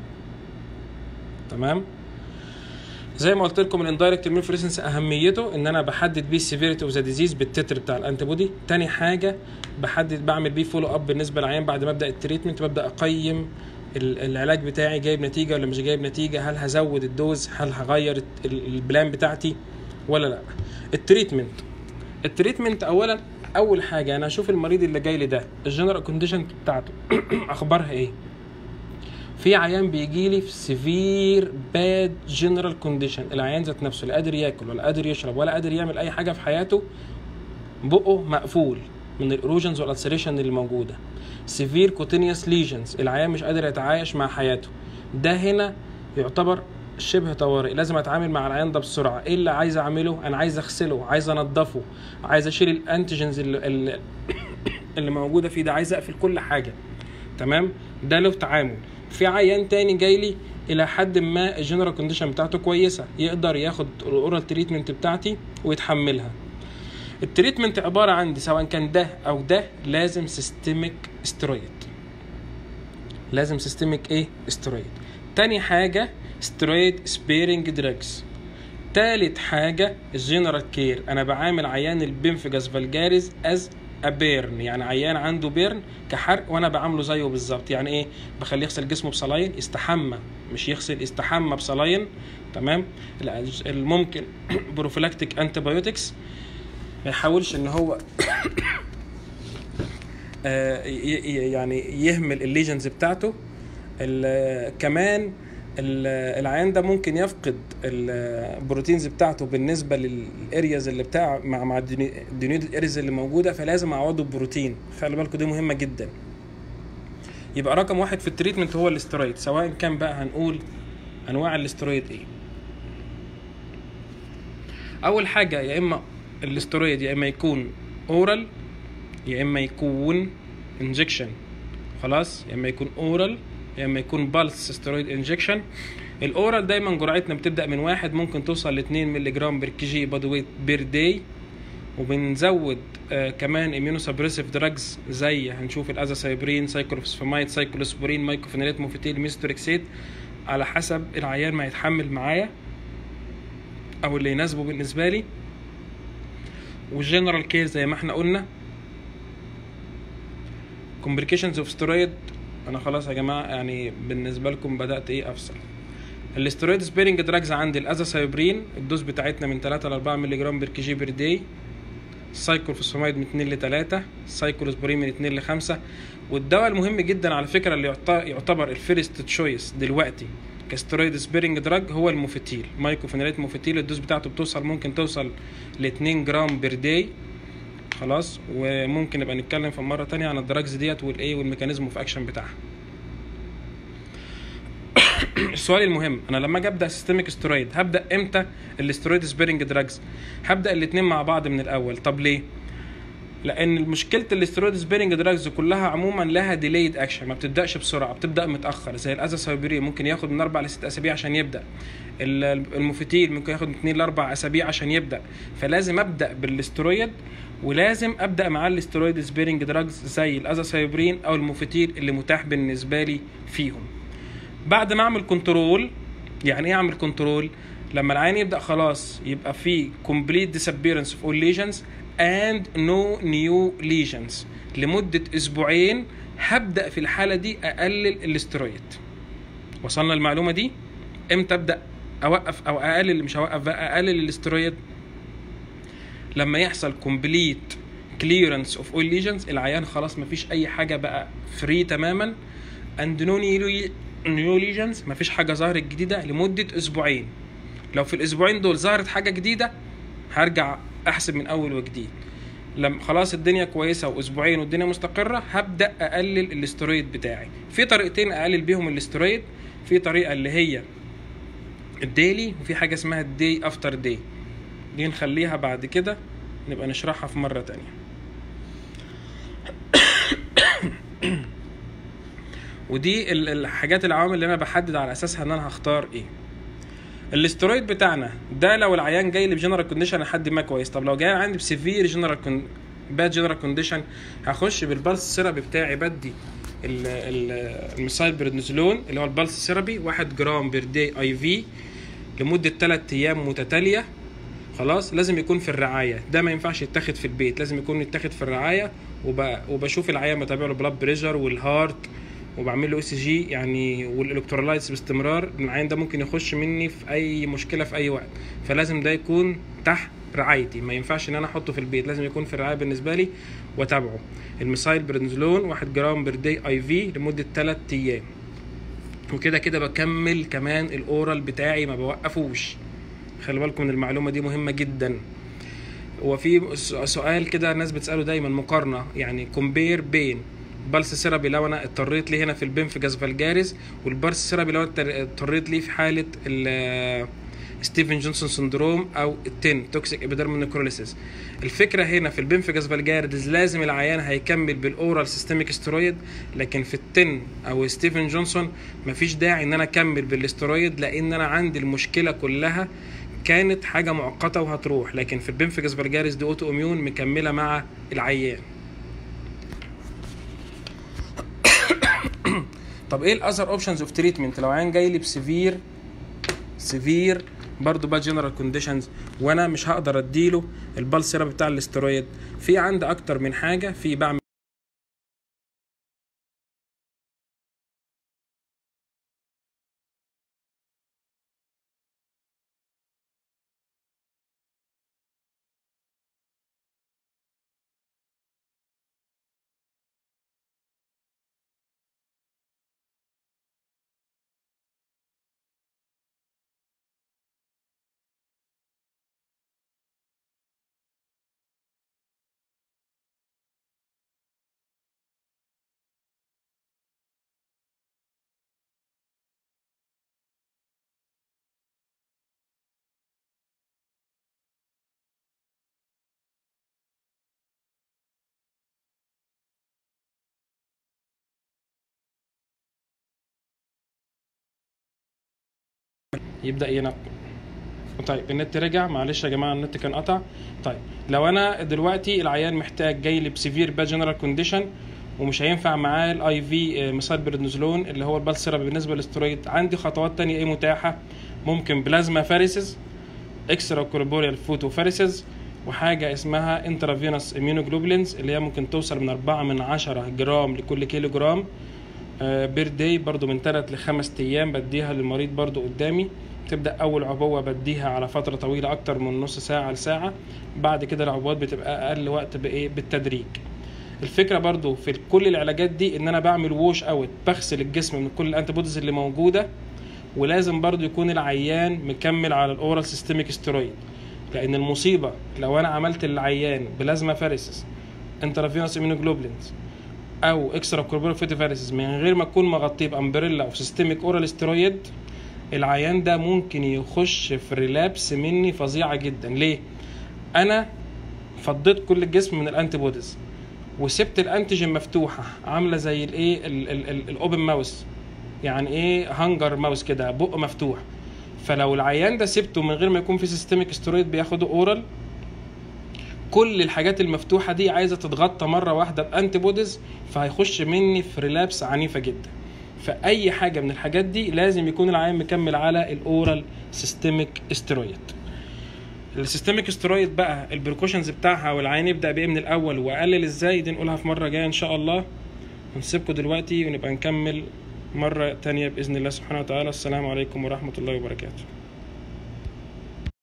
تمام. زي ما قلت لكم الاندايركت اميونوفلوريسنس اهميته ان انا بحدد بيه السيفيريتي اوف ذا ديزيز بالتتر بتاع الانتي بودي. تاني حاجه بعمل بيه فولو اب بالنسبه للعيان بعد ما ابدا التريتمنت، ببدا اقيم العلاج بتاعي جايب نتيجه ولا مش جايب نتيجه، هل هزود الدوز، هل هغير البلان بتاعتي ولا لا. التريتمنت اولا، اول حاجه انا اشوف المريض اللي جاي لي ده الجنرال كونديشن بتاعته اخبارها ايه. في عيان بيجي لي في سيفير باد جنرال كونديشن، العيان ذات نفسه لا قادر ياكل ولا قادر يشرب ولا قادر يعمل اي حاجه في حياته، بقه مقفول من الاروجنز والالسريشن اللي موجوده. سيفير كوتينيوس ليجنز، العيان مش قادر يتعايش مع حياته، ده هنا يعتبر شبه طوارئ، لازم اتعامل مع العيان ده بسرعه. ايه اللي عايز اعمله؟ انا عايز اغسله، عايز انضفه، عايز اشيل الانتيجنز اللي موجوده فيه ده، عايز اقفل كل حاجه. تمام، ده له تعامل. في عيان تاني جاي لي الى حد ما الجنرال كونديشن بتاعته كويسه، يقدر ياخد الاورال تريتمنت بتاعتي ويتحملها. التريتمنت عباره عن سواء كان ده او ده لازم سيستميك استرويد، لازم سيستميك ايه؟ استرويد. تاني حاجه استرويد سبيرنج دراجز. تالت حاجه الجنرال كير، انا بعامل عيان البنفجاس فالجاريز از ابيرن، يعني عيان عنده بيرن كحرق وانا بعامله زيه بالظبط. يعني ايه؟ بخليه يغسل جسمه بصلاين، يستحمى، مش يغسل، يستحمى بصلاين. تمام. الممكن بروفيلاكتيك انتيبيوتكس، ما يحاولش ان هو يعني يهمل الليجنز بتاعته. كمان العيان ده ممكن يفقد البروتينز بتاعته بالنسبه للارياز اللي بتاع مع الدينيود ارياز اللي موجوده، فلازم اعوضه ببروتين. خلي بالكم دي مهمه جدا. يبقى رقم 1 في التريتمنت هو الاسترويد، سواء كان بقى هنقول انواع الاسترويد ايه. اول حاجه يا اما الاسترويد يا اما يكون اورال يا اما يكون انجكشن، خلاص، يا اما يكون اورال يا اما يكون بالس ستيرويد انجكشن. الاورال دايما جرعتنا بتبدا من 1 ممكن توصل ل 2 مللي جرام بير كي جي بادي ويت بير داي، وبنزود كمان اميونو سبريسيف دراجز زي هنشوف الازاسايبرين، سايكلوفوسفامايد، سايكلوسبورين، مايكوفينيلات، موفيتيل، ميستوركسيت، على حسب العيان ما يتحمل معايا او اللي يناسبه بالنسبه لي. والجنرال كير زي ما احنا قلنا كومبليكيشنز اوف ستيرويد. انا خلاص يا جماعه يعني بالنسبه لكم بدات افصل. الاسترويد سبيرنج دراجز عندي الازاسايبرين، الدوز بتاعتنا من 3 ل 4 مللي جرام بير كي جي بير داي. السايكلوفوسفامايد من 2 ل 3، السايكلوسبورين من 2 ل 5. والدواء المهم جدا على فكره اللي يعتبر الفيرست تشويس دلوقتي كسترويد سبيرنج دراج هو الموفيتيل، مايكوفينيلات موفيتيل. الدوز بتاعته ممكن توصل ل 2 جرام بير داي. خلاص، وممكن نبقى نتكلم في مرة تانية عن الدراجز ديت والايه والميكانيزم اوف اكشن بتاعها. السؤال المهم، انا لما اجي ابدا سيستميك سترويد هبدا امتى الاسترويد سبيرنج دراجز؟ هبدا الاثنين مع بعض من الاول. طب ليه؟ لان مشكله الاسترويد سبيرنج دراجز كلها عموما لها ديليد اكشن، ما بتبداش بسرعه، بتبدا متاخر. زي الازاسايبرين ممكن ياخد من 4 ل 6 اسابيع عشان يبدا، الموفيتيل ممكن ياخد من 2 ل 4 اسابيع عشان يبدا. فلازم ابدا بالاسترويد، ولازم ابدا مع الاسترويد سبيرنج دراجز زي الازاسايبرين او الموفيتيل اللي متاح بالنسبه لي فيهم. بعد ما اعمل كنترول، يعني ايه اعمل كنترول؟ لما العين يبدا خلاص يبقى في complete disappearance of all lesions and no new lesions لمده اسبوعين، هبدا في الحاله دي اقلل الاسترويد. وصلنا المعلومه دي؟ امتى ابدا اوقف او اقلل؟ مش هوقف بقى، اقلل الاسترويد لما يحصل complete clearance of all lesions. العيان خلاص مفيش اي حاجه بقى، فري تماما and no new lesions، مفيش حاجه ظهرت جديده لمده اسبوعين. لو في الاسبوعين دول ظهرت حاجه جديده هرجع احسب من اول وجديد. لما خلاص الدنيا كويسه واسبوعين والدنيا مستقره، هبدا اقلل الاسترويد بتاعي. في طريقتين اقلل بيهم الاسترويد، في طريقه اللي هي الديلي، وفي حاجه اسمها الدي افتر دي، دي نخليها بعد كده نبقى نشرحها في مره تانية. ودي الحاجات العوامل اللي انا بحدد على اساسها ان انا هختار ايه. الاسترويد بتاعنا ده لو العيان جاي لي بجنرال كونديشن لحد ما كويس. طب لو جاي عندي بسيفير باد جنرال كونديشن، هخش بالبلس ثيرابي بتاعي، بدي الميثايل بريدنيزولون اللي هو البلس ثيرابي 1 جرام بير داي اي في لمده 3 ايام متتاليه. خلاص، لازم يكون في الرعايه، ده ما ينفعش يتاخد في البيت، لازم يكون يتاخد في الرعايه. وبشوف العيان بتابع له بلاد بريشر والهارت، وبعمل له ECG يعني والالكترولايتس باستمرار. العيان ده ممكن يخش مني في اي مشكله في اي وقت، فلازم ده يكون تحت رعايتي، ما ينفعش ان انا احطه في البيت، لازم يكون في الرعايه بالنسبه لي واتابعه. الميثايل بريدنيزولون 1 جرام بير داي اي في لمده 3 ايام. وكده كده بكمل كمان الاورال بتاعي، ما بوقفوش. خلي بالكم من المعلومه دي مهمه جدا. وفي سؤال كده الناس بتساله دايما، مقارنه يعني كومبير بين بالس ثيرابي لو انا اضطريت ليه هنا في البنفجاس فالجاريس، والبالس ثيرابي لو اضطريت ليه في حاله ستيفن جونسون سندروم او التن توكسيك ابيدرمال نيكروليسيس. الفكره هنا في البنفجاس فالجاريس لازم العيان هيكمل بالاورال سيستميك سترويد، لكن في التن او ستيفن جونسون مفيش داعي ان انا اكمل بالاسترويد، لان انا عندي المشكله كلها كانت حاجه مؤقته وهتروح. لكن في البنفجاس فالجاريس دي اوتو اميون مكمله مع العيان. طب ايه الاذر اوبشنز اوف تريتمنت لو عيان جاي لي بسيفير برضو بقى جنرال كونديشنز وانا مش هقدر اديله البلس ثيرابي بتاع الاسترويد؟ في عندي اكتر من حاجه. في بعمل يبدا ينقل. طيب النت رجع، معلش يا جماعه النت كان قطع. طيب لو انا دلوقتي العيان محتاج جاي لي بسيفير باد جنرال كونديشن ومش هينفع معاه الاي في ميثايل بريدنيزولون اللي هو البلس ثيرابي بالنسبه للاسترويد، عندي خطوات تانية ايه متاحه؟ ممكن بلازما فاريسز، اكسترا كوربوريال فوتو فاريسز، وحاجه اسمها انترافينوس اميونوجلوبولينز اللي هي ممكن توصل من 4 جرام لكل كيلو جرام بير داي، برضو من 3 ل 5 ايام بديها للمريض برضو قدامي. تبدا اول عبوه بديها على فتره طويله اكتر من نص ساعه لساعه، بعد كده العبوات بتبقى اقل وقت بايه بالتدريج. الفكره برضو في كل العلاجات دي ان انا بعمل ووش اوت، بغسل الجسم من كل الانتي بوديز اللي موجوده، ولازم برضو يكون العيان مكمل على الاورال سيستميك ستيرويد، لان المصيبه لو انا عملت للعيان بلازما فاريسيس انترافينوس امينوجلوبولينز او اكسترا كوربورال فيتي فاريسيس من غير ما اكون مغطيه بامبريلا او سيستميك اورال ستيرويد، العيان ده ممكن يخش في ريلابس مني فظيعه جدا. ليه؟ انا فضيت كل الجسم من الانتي بوديز وسبت الانتيجين مفتوحه، عامله زي الايه الاوبن ماوس، يعني ايه هانجر ماوس كده، بق مفتوح. فلو العيان ده سبته من غير ما يكون في سيستميك ستيرويد بياخده اورال، كل الحاجات المفتوحه دي عايزه تتغطى مره واحده بانتي بوديز، فهيخش مني في ريلابس عنيفه جدا. فاي حاجه من الحاجات دي لازم يكون العيان مكمل على الاورال سيستميك ستيرويد. السيستميك ستيرويد بقى البريكوشنز بتاعها والعيان يبدا بايه من الاول واقلل ازاي، دي نقولها في مره جايه ان شاء الله. هنسيبكم دلوقتي ونبقى نكمل مره تانية باذن الله سبحانه وتعالى. السلام عليكم ورحمه الله وبركاته.